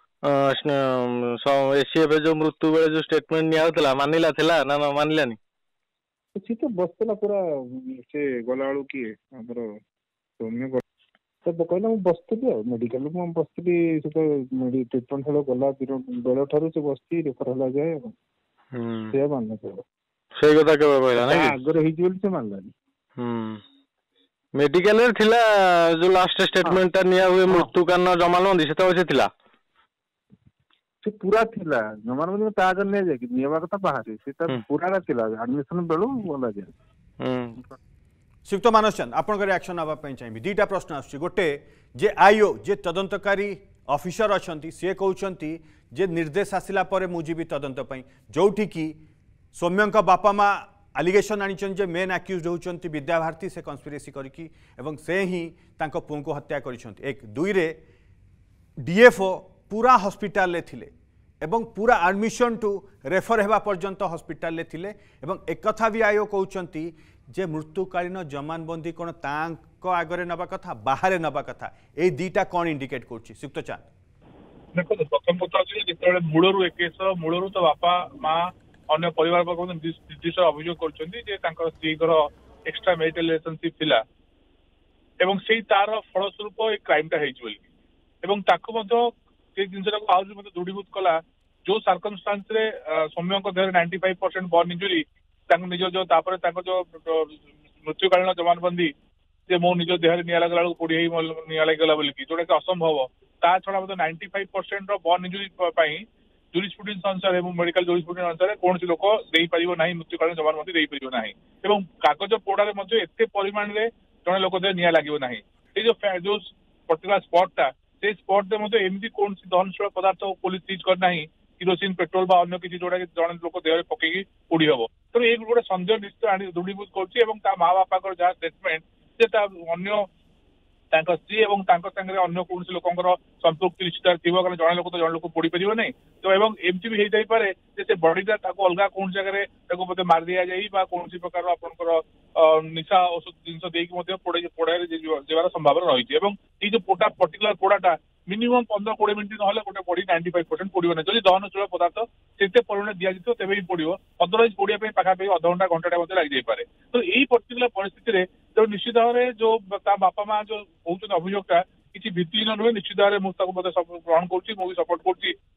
Speaker 2: एसीएफ जो मृत्यु बेले जो स्टेटमेंट निया होतला मानिला थिला ना मानिलानी
Speaker 3: सी तो बसला पूरा से गला बेलू किए हमर सौम्य तो कहना मुझे बसती मेडिकल में बसती से तो ट्रिटमेंट हेलो गला बेल ठार से बसती रेफर हला जाए से मानना पड़ो
Speaker 2: से कथा के कहला ना
Speaker 3: आगर ही बोली से मानलानी
Speaker 2: मेडिकल रे थिला जो लास्ट स्टेटमेंट ता निया हुए मृत्यु कारण जमाल से तो थिला
Speaker 3: से पूरा थिला जमान में ता आगर ने जाय कि नियवा कथा बाहर से पूरा थिला एडमिशन बेलू बोला जाय
Speaker 1: श्रीयुक्त मानस चंद आपन रिएक्शन आवा चाहिए दुईटा प्रश्न आसुची गोटे जे आईओ जे तदंतकारी ऑफिसर अच्छा सी कहते जे निर्देश आसला मुझे तदंत जोठी कि सौम्य बापा माँ आलिगेशन आनी जे मेन आक्यूज होती विद्याभारती से कन्स्पिरेसी करके से ही पुओं को हत्या कर एक दुई रे डीएफओ पूरा हॉस्पिटल ले थिले एवं पूरा एडमिशन टू रेफर हेबा पर्यंत हॉस्पिटल ले थिले एवं एक कथा भी आईओ कहते जे मृत्युकालीन जमानबंदी कौन तांको आगरे नबा कथा बाहर नबा कथा ए दीटा कौन इंडिकेट करछि सुक्त चांद
Speaker 6: देखो प्रथम कथा अछि जेतबेले मूलरू एक केस मूलरू तो बापा मां अन्य परिवार वर्ग निर्दिष्ट अभियोग करछन्ती जे तांकर स्त्रीकर एक्स्ट्रा मैरिटल रिलेशनशिप थिला एवं सेही तार फलस्वरूप ए क्राइमटा हेछि बोली एवं ताको मधो से जिनसटा को आउज मधो दृढ़ीभूत कला जो सर्कमस्टांस रे सौम्य को देह 95% बर्न इंजुरी निज जो जो मृत्युकालीन जमानबंदी जे मो निज देह निया लगला पोड़ी निया लगला बोलिकी जोटा कि असंभव ता छड़ा 95% बर्न इंजुरी जूरिस्प्रुडेंस अनुसार मेडिकल जूरिस्प्रुडेंस अनुसार कौन लोक दे पारिबो नाही मृत्युकालीन जमानबंदी दे पारिबो नाही एवं कागज पोड़ारे मध्य एते परिमाण रे जने लोक देह निया लागिबो नाही ए जो पर्टिकुलर स्पॉटटा से स्पॉट दे मध्य एमदी कौन दहनशील पदार्थ पुलिस सीज कर नाही किरोसिन पेट्रोल बा अन्य किसी जोटा जन लोक देह पकई पोड़ी हम तो ये गोटे सन्देह निश्चित दृढ़ीभूत कर माँ बापा जहाँ स्टेटमेंट से अन्य स्त्री और अन्य कौन लोकर संपृक्ति निश्चित थी कारण जड़े लोक तो जन लोक पोड़ी पार नहीं तो एमती भी हो पाए से बॉडीटा अलग कौन जगह बोधे मार दि जाए कौन प्रकार आपंकर निशा औषध जिनस पोड़ाई जबार संभावना रही है जो पोटा पर्टिकुलर पोड़ाटा मिनिमम 15-20 मिनट ना गोटे बॉडी 95% पोड़ ना जब दहनशील पदार्थ से परिमाण दि जाए तेज ही पोड़ अदरवाइज पोड़ा पाखापाखि अधघंटा घंटा लग जाए तो यही पर्टिकुलर परिस्थिति तो निश्चित भाव में जो बापा माँ जो कहते अभियोगटा किसी भित्तिहीन नुहे निश्चित भाव में मुझे ग्रहण करुँच सपोर्ट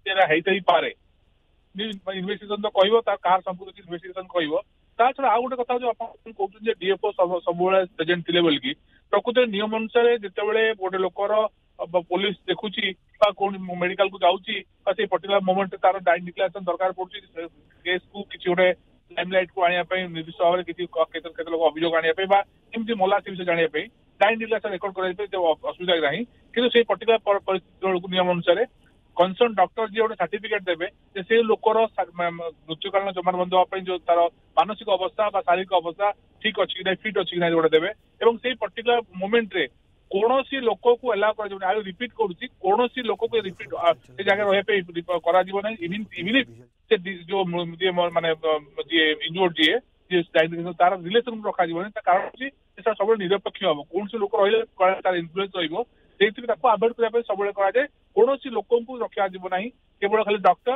Speaker 6: करें इन्वेस्टिगेशन तो कह कार संपूर्ण इन्वेस्टिगेशन कह छड़ा आउ गोटे कथा जो कहते डीएफओ सब प्रेजेंट थे बोलिकी प्रकृत नियम अनुसार जिते गोटे लोकर पुलिस देखुची मेडिकल को जाऊँगी पर्टिकुलर मोमेंट तार डाइन डिक्लेरेशन दरकार पड़ुची केस को किसी गोटे लाइमलाइट को आने निर्दिष्ट भाव में किसी लोग अभियोग आने मला से विषय जानापी डाइन डिक्लेरेशन रेकर्ड कराई असुविधा ना कि पर्टिकुलर परिस्थिति नियम अनुसार कनसर्न डॉक्टर जी गोटे सर्टिफिकेट देवे से लोकर मृत्युकालीन जमानबंदी होगा जो तार मानसिक अवस्था शारीरिक अवस्था ठीक अच्छी कि फिट अच्छी कि गोटे देवे और से पर्टिकुलर मोमेंट रे कौन सी लोक को एलाउ कर आई रिपीट करुच्ची कौन सी लोक को रिपीट से जगह रहा इवन से जो माने इंजुर्ड जी तार रिलेशन रखा कारण सब निरपेक्ष हम कौन सी लोक रही तार इन्फ्लुएंस रही आभोड करने सब कराए कौन सी लोक रखा ना केवल खाली डॉक्टर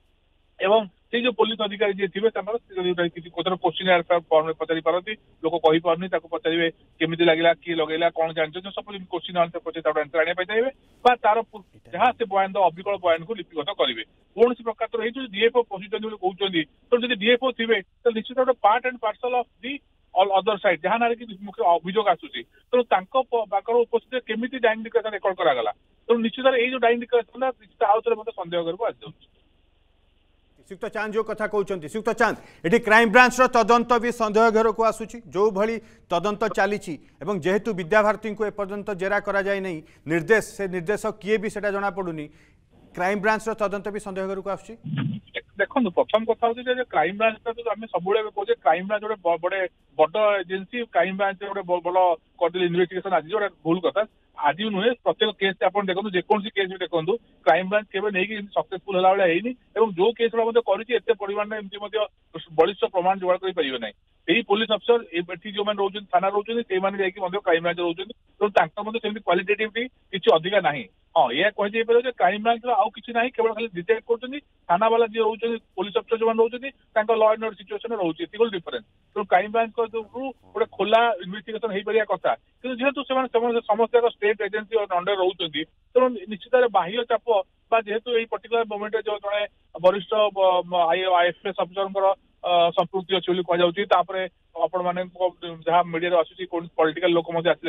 Speaker 6: एवं से जो पुलिस अधिकारी जी थे किसी क्वेश्चन पचारि पारती लोक कही पारनी पचारे केमी लगे किए लगेगा कौन जानते सब क्वेश्चन आंसर आंसर आने चाहिए तार जहाँ से बयान अविकल बयान को लिपिबद्ध करेंगे कौन प्रकार तो ये डीएफओ पहुंचते कहते तो जब डीएफओ थे तो निश्चित गोटे part and parcel of the other side जहाँ ना कि मुख्य अभियोग आसूसी तो पाखर उपस्थित केमी डाइन डिक्लेरेशन रेकर्ड करागला तो निश्चित ये जो डाइन डिक्लेरेशन निश्चित आउे मतलब सन्देह कर आसी
Speaker 1: श्रीयुक्त चांद जो कथा कहते श्रीयुक्त चांद ये क्राइम ब्रांच तदंत भी सन्देह घर को आसूची जो भली तदंत चली जेहेतु विद्याभारती को एपर्यंत जेरा करा जाए नहीं निर्देश से निर्देश किए भी सेटा जना पड़ुनी क्राइम ब्रांच तदंत भी सन्देह घर को आसूची
Speaker 6: देखो प्रथम कथा हूँ क्राइम ब्रांच आम सब कहे क्राइम ब्रांच गोटे बड़ एजेन्सी क्राइम ब्रांच गोटे बड़ कर इन्वेस्टिगेशन आज गोटे भूल कथा आज नुहे प्रत्येक केस आप देखो जेकोसी केस भी देखो क्राइम ब्रांच केवल नहीं सक्सेसफुल है भाई जो केस गुड़ा करते परिमाण में बलिष्ठ प्रमाण जोड़ कर पारे यही पुलिस अफसर ये जो मैंने रोज थाना रोचे क्राइम ब्रांच रोचे तो क्वालिटेटिव किसी अधिका ना हाँ यह कही क्राइम ब्रांच आउ कि ना केवल खाली डिटेक्ट कर थाना वाला जी रोचे पुलिस अफसर जो रोचे लॉ एंड ऑर्डर सिचुएशन रोचे डिफरेंस तो क्राइम ब्रांच गोटे खोला इन्वेस्टिगेशन हो पारिया कथा कि जेहेतु समस्त स्टेट एजेन्सी अंडर रोचे तेणु निश्चित बाह्य चाप जेहेतु यही पर्टिकुलर मोमेंट जो जड़े वरिष्ठ आईएफएस अफिसर संपृक्ति अच्छी कहते आपण मैंने जहाँ मीडिया आसूसी पॉलिटिकल लोक आसले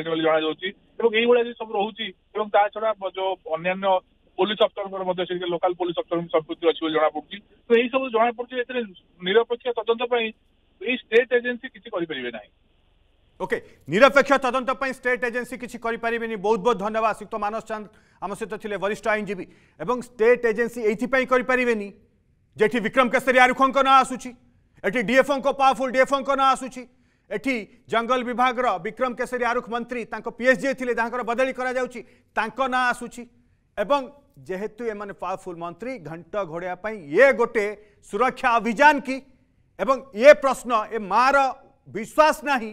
Speaker 6: जना सब रोचे छड़ा जो अन्य पुलिस अफसर लोकल पुलिस अफसर संपृक्ति अच्छी जना पड़ी तो यही सब जना पड़ी निरपेक्ष तदंत स्टेट एजेन्सी किसी करें ना
Speaker 1: ओके निरपेक्ष तदंत स्टेट एजेन्सी किसी करें बहुत बहुत धन्यवाद श्रीयुक्त मानस चांद आम सहित थे वरिष्ठ आईनजीवी एवं स्टेट एजेन्सी ये करें जेठी विक्रम केसरी आरुख ना आसूची एठी डीएफओ को पावरफुल डीएफओ को ना आसूची एठी जंगल विभाग विक्रम केसरी आरुख मंत्री पीएसजी थे बदली करा ना आसूची एवं जेहेतु एम पावरफुल मंत्री घंट घोड़ापी ये गोटे सुरक्षा अभियान की एवं ये प्रश्न ए मार विश्वास नहीं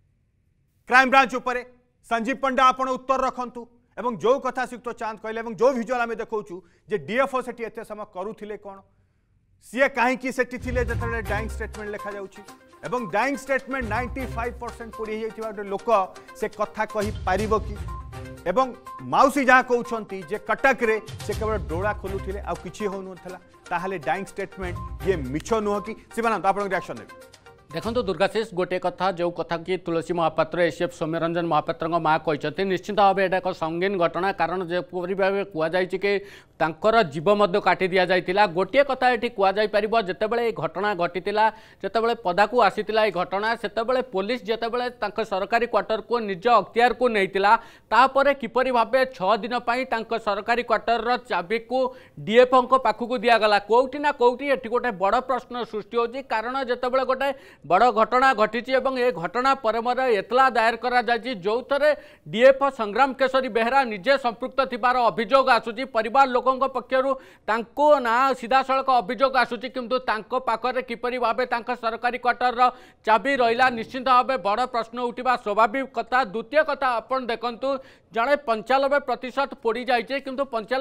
Speaker 1: क्राइम ब्रांच उपरे संजीव पंडा आपण उत्तर रखंतु एवं जो कथा श्रीयुक्त चांद कहले एवं जो विजुअल आम देखु जे डीएफओ सेठी एते समय करुथिले कोन सीए कहीं सेठी थिले जतले डाइंग स्टेटमेंट लिखा जाउची एवं डाइंग स्टेटमेंट 95% पड़ी जाइथिबा लोक से कथा कहि पारिबो कि एवं माउसी जहाँ कहउछंती जे कटक रे से केवल डोळा खोलुथिले आ किछि होनुथला ताहाले डाइंग स्टेटमेंट ये मिछ नुह कि सिमानंद आपण रिएक्शन देबे
Speaker 4: देखो दुर्गाशीष गोटे कथा जो कथा कि तुलसी महापात्र एसीएफ सौम्यरंजन महापात्र माँ कहते निश्चित भाव एक संगीन घटना कारण जोपरी भाव कहुई कि जीव काटी दि जाता गोटे कथा ये कहुपर जितेबाला घटना घटी जितेबाला पदा को आसीला ये घटना से पुलिस जितेबाला सरकारी क्वार्टर को निज अख्तियार को नहीं किपरि भाव 6 दिन पर सरकारी क्वार्टर चाबी को डीएफओ पाखक दिगला कौटी ना कौटी ये गोटे बड़ प्रश्न सृष्टि होती कारण जितेबाला गोटे बड़ घटना घटी ये घटना पर मोर एतला दायर करा जायछि जो थरे डीएफओ संग्राम केशरी बेहरा निजे संपृक्त थिबार अभियोग आसुची परिवार लोकंक पक्षरु तांको ना सीधा सड़क अभियोग आसुची किंतु तांको पाखरे किपरि भाबे तांका सरकारी क्वार्टर चाबी रहिला निश्चित भाबे बड़ प्रश्न उठिबा स्वाभाविक कथा द्वितीय कथा आपण देखंतु जड़े 95% पोड़ी जाइए किंतु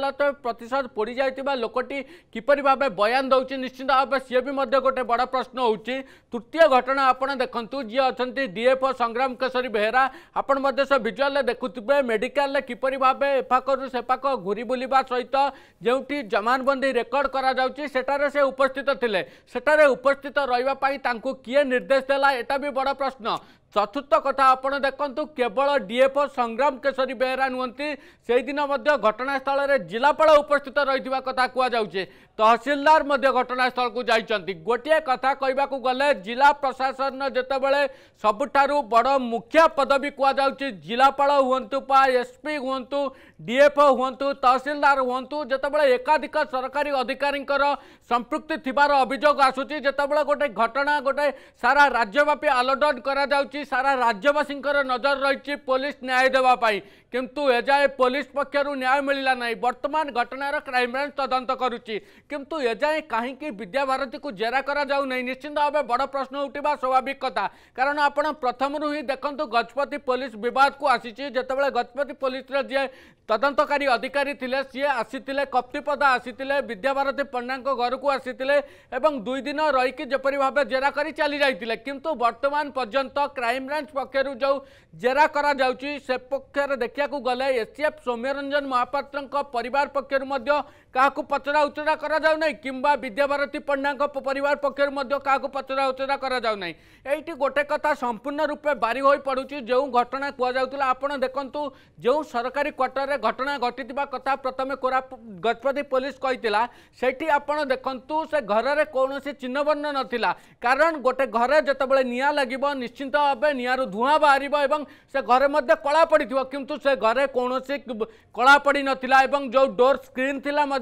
Speaker 4: 95% पोड़ी जाइतिबा लोकटी किपरि भाबे बयान दउछि निश्चित भाबे सी भी गोटे बड़ प्रश्न होउछि तृतीय घटना आपण देखंतु जी अछंती डीएफओ संग्राम केशरी बेहरा आपण मध्ये से विजुअल देखुथिबे मेडिकल किपरि भाबे एफाकरु सेपाक घुरी बुलिबा सहित जेउठी जमानबंदी रेकर्ड करा जाउछि सेटारे से उपस्थित थिले सेटारे उपस्थित रहिबा पई तांको किए निर्देश देला एटा भी बड़ प्रश्न चतुर्थ कथा आपण देखंतु केवल डीएफओ संग्राम केशरी बेहरा नुहंती से दिन घटनास्थल में जिलापाल उपस्थित रही कथा कहुचे तहसीलदार घटनास्थल को जाइछंती गोटे कथा कहबाकू गले जिला प्रशासन जितेबाला सबुठारु बड़ मुखिया पदवी कहुचे जिलापाल हुंतु पा एसपी हुंतु डीएफओ हुंतु तहसीलदार हुंतु जितेबाला एकाधिक सरकारी अधिकारी संपृक्ति थिबार अभियोग आसुची जितेबाला गोटे घटना गोटे सारा राज्यव्यापी आलोडन करा जाउची सारा राज्यवासी नजर रही पुलिस न्याय देवाई किंतु एजाए पुलिस पक्षर न्याय मिलला नहीं वर्तमान घटनार क्राइमब्रांच तदंत करुच्ची किंतु एजाए कहीं विद्याभारती को जेरा करा जाऊ नहीं निश्चित भाव बड़ प्रश्न उठा स्वाभाविक कथा कारण आपण प्रथम ही देखंतु गजपति पुलिस विवाद को आसी जितेबाला गजपति पुलिस जी तदंतकारी अधिकारी थिले सी आसीथिले कप्तिपदा आसीथिले विद्याभारती पंडा घर को आसीथिले एवं 2 दिन रहीकि जेपरि भाव जेरा करी चली जाइथिले किंतु वर्तमान पर्यंत क्राइमब्रांच पक्षर जो जेरा करा जाउची से पक्षर देखिया को गले एसीएफ सौम्यरंजन महापात्र परिवार पक्षर क्या पचरा उचरा करा जाउ नहीं किंबा विद्याभारती पंडा परिवार पक्षर क्या पचरा उचरा करा जाउ नहीं एठी गोटे कथा संपूर्ण रूपे बारी होई पड़ुची जो घटना कहुला आपण देखंतु जो सरकारी क्वार्टर रे घटना घटिथिबा कथा प्रथमे गजपति पुलिस कहितिला सेठी आपण देखंतु से घर रे कोनोसी चिन्ह वर्ण नथिला कारण गोटे घरे जतबेले निया लागिबो निश्चित भाबे नियारु धुआं बाहरिबो एवं से घरे मध्ये कला पड़िथिबो किंतु से घरे कोनोसी कला पड़ी नथिला एवं जो डोर स्क्रीन थिला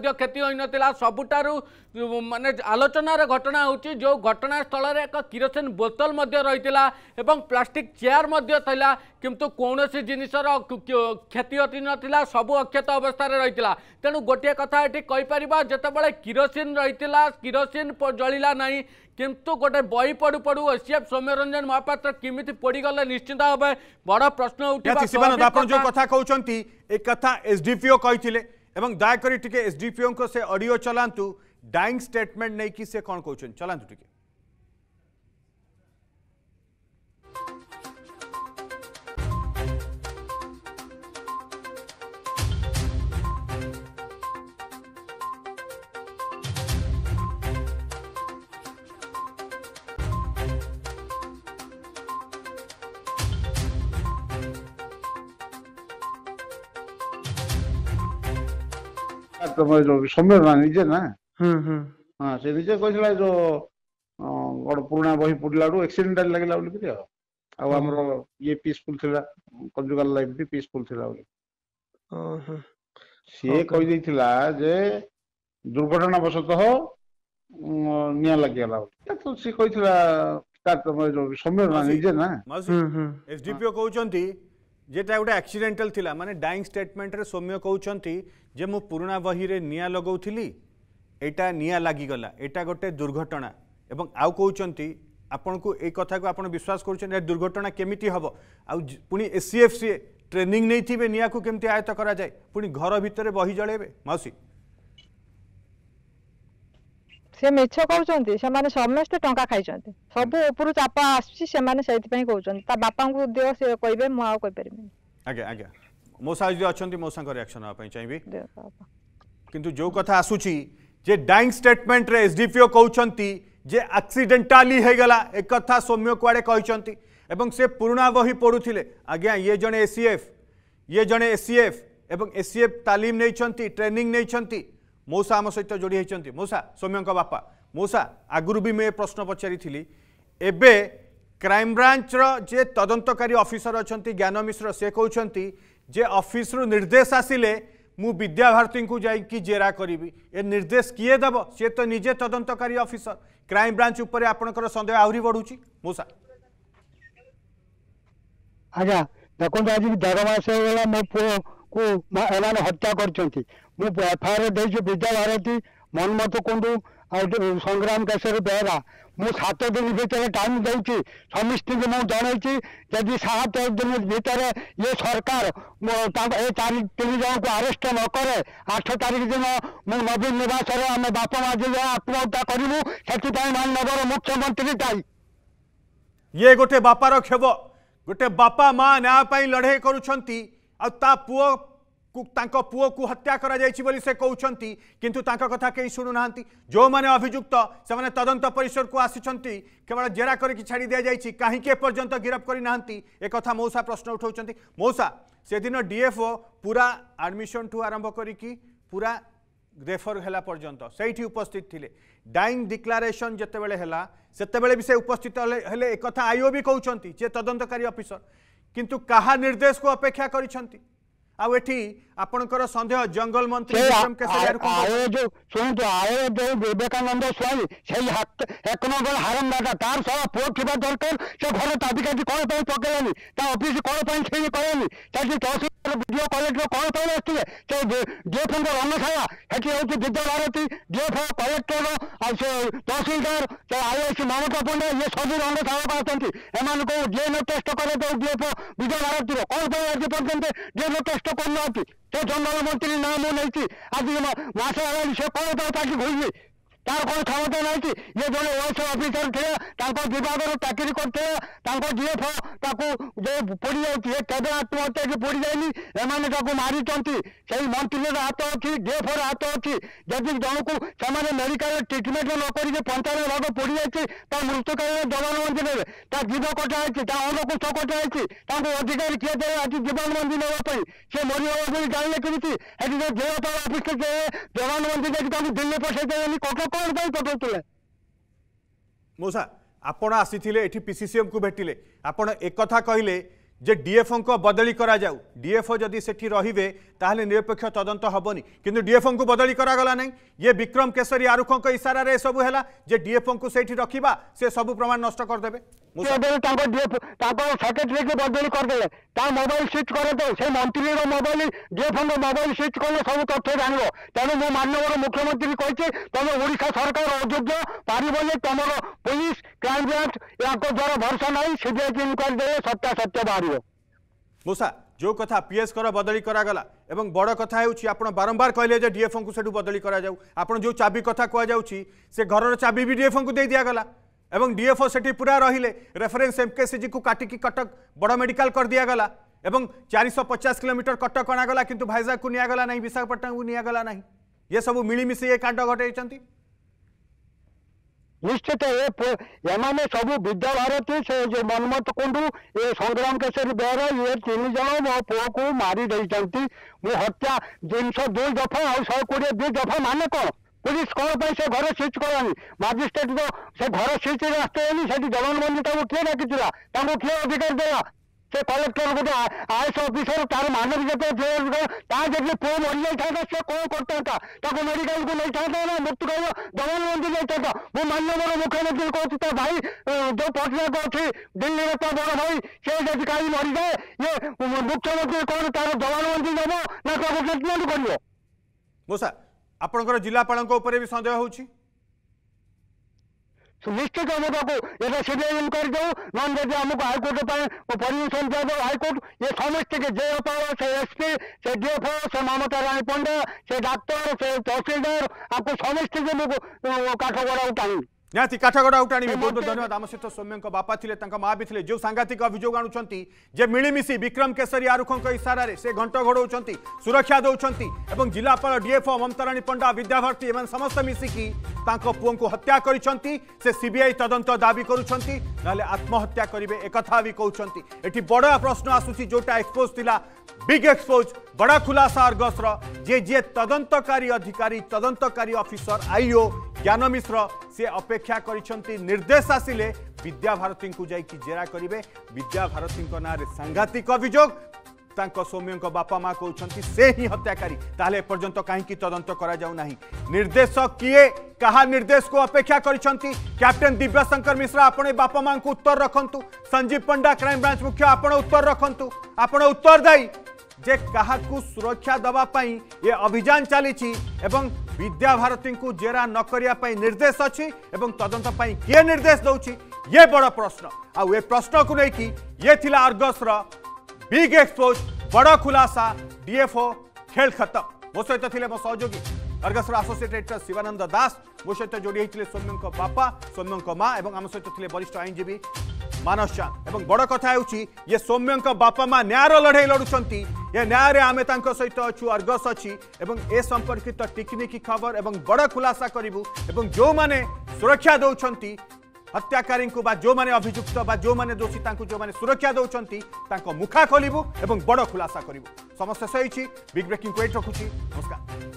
Speaker 4: क्षति होई नथिला सबुटारू माने आलोचनार घटना होची जो घटनास्थल रे एक किरोसिन बोतल मध्य रहितिला एवं प्लास्टिक चेयर मध्य थिला किंतु कौनसी जिनिसर क्षति होती नथिला सबु अक्षत अवस्था रे रहितिला तेणु गोटे कथा एठी कहि परिबा जेतेबेले किरोसिन रहितिला किरोसिन जलिला नहीं किंतु गोटे बही पड़ू पड़ू एसीएफ सौम्यरंजन महापात्र किमिति पड़ी गले निश्चित भाव बड़ प्रश्न उठिबा
Speaker 1: जो कथा कहउचंती एक कथा एसडीपीओ कहिथिले एवं दयाकरी टिके एसडीपीओ को से ऑडियो चलांतु डाइंग स्टेटमेंट नहीं कि से कौन कहउचन चलांतु टिके
Speaker 7: जो सम्मेलन निजे ना हाँ से निजे कहला जो गोटे पुराना बही पढ़ला एक्सीडेंटल लगला बोली आमर ये पीसफुल थिला कंजुगाल लाइफ भी पीसफुल थिला बोली सी कहि दैथिला जे दुर्घटना वशतः निया लागिला तो सी कहिथिला जो सम्मेलन निजे ना
Speaker 1: एसडीपीओ कहउचंती जेटा गोटे एक्सीडेंटल थिला माने डाइंग स्टेटमेंट रे सौम्य कहउचंती जे मु पुराना बही रे निया लगौथिली एटा निया लागी गला एटा गोटे दुर्घटना एवं आउ कहउचंती आपन को ए कथा को आपन विश्वास करूछन ए दुर्घटना केमिति हबो आउ पुनी एसीएफसी ट्रेनिंग नै थिबे निया को केमिति आयत करा जाय पुनी घर भितरे बही जळेबे माउसी
Speaker 5: से मिछ कहउचंती से माने समस्त टंका खाइचंती सब ऊपर चापा आसी से माने सेति पई कहउचंती ता बापा को देव से कहबे म आ कहि परबे
Speaker 1: आगे आगे मोसा जी अछंती मोसा को रिएक्शन आ पई चाहिबी किंतु जो कथा आसुची जे डाइंग स्टेटमेंट रे एसडीपीओ कहउचंती जे एक्सीडेंटली हे गला एक कथा सौम्य कुआडे कहउचंती एवं से पुराना बही पढुथिले आज्ञा ये जने एसीएफ एवं एसीएफ तालीम नैछंती ट्रेनिंग नैछंती मौसा आम सहित जोड़ी होती मौसा सौम्य बापा मौसा आगुरी भी मैं प्रश्न पचारि थी एबे क्राइम ब्रांच जे तदंतकारी ऑफिसर अच्छा ज्ञान मिश्र से कहते जे ऑफिस रु निर्देश आसिले मु विद्याभारती को जाइकी जेरा करी ए निर्देश किए दब सी तो निजे तदंतकारी ऑफिसर क्राइम ब्रांच उपर आपनकर संदेह आहरी बढ़ुची मौसा
Speaker 8: आज्ञा देखो आज 11 मास होगा मो पुओ को एमाने हत्या करछंती मु एफआईआर देछि विद्याभारती मनमत कुंडू संग्राम केसरी बेहरा मु 7 दिन भीतर टाइम देछि समिति को मु जणैछि यदि 7 दिन भीतर ये सरकार ए 3 जन को अरेस्ट न करे 8 तारीख दिन मु नवीन निवास रे हम बापा माँ जे आत्महत्या करिवु सेति पई माननीय मुख्यमंत्री दाई
Speaker 1: ये गोटे बापार खेब गोटे बापा माँ न्याय पाई लड़े करुछंती आ ता पुओ तांको पुओ को हत्या करा जायछि बोली से कहउछंती किंतु तांको कथा केही सुनु नाहंती जो माने अभियुक्त से माने तदंत परिसर को आसिछंती केवल जेरा करी छाड़ी दिया जायछि काहे के पर्यंत गिरफ करी नाहंती ए कथा मौसा प्रश्न उठाउछंती मौसा से दिन डीएफओ पूरा एडमिशन ठू आरंभ करी की पूरा रेफर हैला पर्यंत सेठी उपस्थित थिले डाइंग डिक्लेरेशन जते बेले हैला सेते बेले भी से उपस्थित हेले एक कथा आईओ भी कहउछंती जे तदंतकारी ऑफिसर किंतु कहा निर्देश को अपेक्षा करिछंती आउ एठी आपनकर संदेह जंगल मंत्री विक्रम केसरिया को
Speaker 8: आए जो सुन तो आए जो विवेकानंद स्वामी सही एक नंबर हारम नाटा तार सब पोट थिबा दरकार से घर ताबिकाटी कोन पई पकेलानी ता ऑफिस कोन पई छेनी करनी ताकि तहसील वीडियो कलेक्टर कोन पई आस्थिले से डीएफ को रनखाया हेठी होची विद्याभारती डीएफ कलेक्टर आ से तहसीलदार से आईएस ममता पंडा ये सब रनखाया आछंती एमान को डीएनए टेस्ट करे तो डीएफ विद्याभारती कोन पई आज पर्यंत डीएनए टेस्ट करनाती तो जंगल मंत्री नाम नहीं आज मास से कौन ताकि घुरी तार कौन क्षमता नहीं ये जो ओएस ऑफिसर थे विभाग चाकरी करते डीएफ जो पड़ जाए केवे आत्महत्या की पड़ जाए एम मारी से मंत्री हाथ अच्छी डीएफ हाथ अच्छी जदि जन को से मेडिकल ट्रिटमेंट न कर 95 भाग पड़ जाए मृत्यु काल जवान बंदी ने जीव कटाई अंगकुश कटाई अधिकारी किए दे आज जीवन बंदी नापी से मरीब जानले कमी जेल ऑफिस जवान बंदी दिल्ली पठे देनी कटक कौन पठाऊले
Speaker 1: मौसा आपण आसीथिले एठी पीसीसीएम को भेटिले आपण एक कथा कहिले जे डीएफओ को बदली करा जाऊ डीएफओ जदि सेठी रहिबे ताहले निरपेक्ष तदंत हबनी किंतु डीएफओ को बदली करा गला नहीं ये विक्रम केसरी आरुखों को इशारा रे सब हैला जे डीएफओ को सेठी रखिबा से सब प्रमाण नष्ट कर देबे
Speaker 8: सेक्रेटरी के बदली करदे मोबाइल स्विच करे से मंत्री मोबाइल डीएफओ मोबाइल स्विच कले सब तथ्य जान तेणु मो माननीय मुख्यमंत्री कही तुम ओडिशा सरकार अयोग्य पारिबने तुम पुलिस क्राइम ब्रांच या द्वारा भरोसा नहीं सीबीआई इनक्वारी दे सत्य बाहर
Speaker 1: मूसा जो कथा पीएस कर बदली करा गला एवं बड़ कथा होउछि आपण बारंबार कहले जे डीएफओ को सेठू बदली करा जाऊ आपण जो चाबी कथा कह जाउछि से घर चाबी भी डीएफओ को दे दिया गला एवं डीएफओ सेठी पूरा रहिले रेफरेंस एमकेसीजी को काटिकी कटक बड़ मेडिकल कर दिया गला एवं 450 किलोमीटर कटक अणा गला किंतु भाईजाग को निया गला नहीं विशाखापट्टनम को निया गला नहीं ये सब मिलीमिशी ये कांड घटाई
Speaker 8: निश्चित एमाने सब विद्या भारती से जो मनमत कुंडू ये संग्राम केसरी बेहरा ये 3 जन मो पुओ को मारी देइचंती मो हत्या 302 दफा और 122 दफा माने कौन पुलिस कौन पे से घर स्विच करानी मजिस्ट्रेट तो से घर स्विच रास्ते से जगनमोहन किए डाकिला किए अधिकार देला से कलेक्टर गोटे आईएस ऑफिसर तार मानव जो जब पुओ मरी जाता से कौन करता मेडिकल को नहीं था ना मृत्यु कह जगनमोहन जाता मो माननीय मुख्यमंत्री कहती भाई जो पटनायक अच्छी दिल्ली में बड़ भाई से जब कहीं मरी जाए ये मुख्यमंत्री कौन तार जगनमोहन जब ना ट्रिटमेंट कर
Speaker 1: मूसा आपणकर जिलापाल भी सन्देह होउछि
Speaker 8: निश्चित ये सीबीआई इनक्वारी दो नन जब आमको हाईकोर्ट परमिशन दिया हाईकोर्ट ये समस्त के जेएफओ से एसपी से डीएफओ से ममता रानी पंडा से डाक्टर से तहसीलदार आपको समस्त के काठगड़ा टाणी
Speaker 1: निहाती काठगड़ा उठाणी बहुत बहुत धन्यवाद आम सहित सौम्य बापा थे माँ भी थे जो सांघातिक अभियोग आणुंट जे मिलीमिशी विक्रम केसरी आरुखों इशारे से घंट घोड़ाऊँ सुरक्षा दौरान जिलापाल डीएफओ ममता रानी पंडा विद्याभारती एम समस्त मिसिकी पुओं को हत्या करछंती से सीबीआई तदंत दाबी करुछंती नाले आत्महत्या करेंगे एक भी कहते एटी बड़ प्रश्न आसूसी जोटा एक्सपोज थिला बिग एक्सपोज बड़ा खुलासा अर्गसर जे तदंतकारी अधिकारी तदंतकारी ऑफिसर आईओ ज्ञान मिश्र से अपेक्षा करिसंती निर्देश आसिले विद्याभारती को जाइकी जेरा करिवे विद्याभारती ना रे सांघातिक अभियोग सौम्य बापा माँ कहते से ही हत्याकारी ताहले एपर्यंत कहीं तदंत करा जाऊ नहीं निर्देशक किए कहा निर्देश को अपेक्षा करिसंती कैप्टेन दिव्यशंकर मिश्रा अपने बापा माँ को उत्तर रखंतु संजीव पंडा क्राइम ब्रांच मुख्य आपण उत्तर रखंतु आपण उत्तरदायी जे कहा सुरक्षा दवाई ये अभियान चली विद्याभारती को जेरा न करने निर्देश अच्छी तदंत किए निर्देश दौची ये बड़ प्रश्न आउ ए प्रश्न को लेकिन ये थिला अर्गसर बिग एक्सपोज बड़ खुलासा डीएफओ खेल खत्म मो सहित थे मो सहयोगी अर्गसर एसोसिएट एडिटर शिवानंद दास मो सहित जोड़ी होते सौम्य बापा सौम्य माँ और आम सहित थे वरिष्ठ आईनजीवी मानस चांद और बड़ कथा ये सौम्य बापा माँ न्यायर लड़ाई लड़ुंट ये न्याय आम सहित अच्छु अर्गस अच्छी ए संपर्कित टिकनिकी खबर और बड़ खुलासा करूँ जो मैंने सुरक्षा दौरान हत्याकारी को जो माने अभियुक्त जो माने दोषी जो माने सुरक्षा दौरान मुखा खोलू और बड़ खुलासा करूँ समस्त सही बिग ब्रेकिंग को रखुच्छी नमस्कार।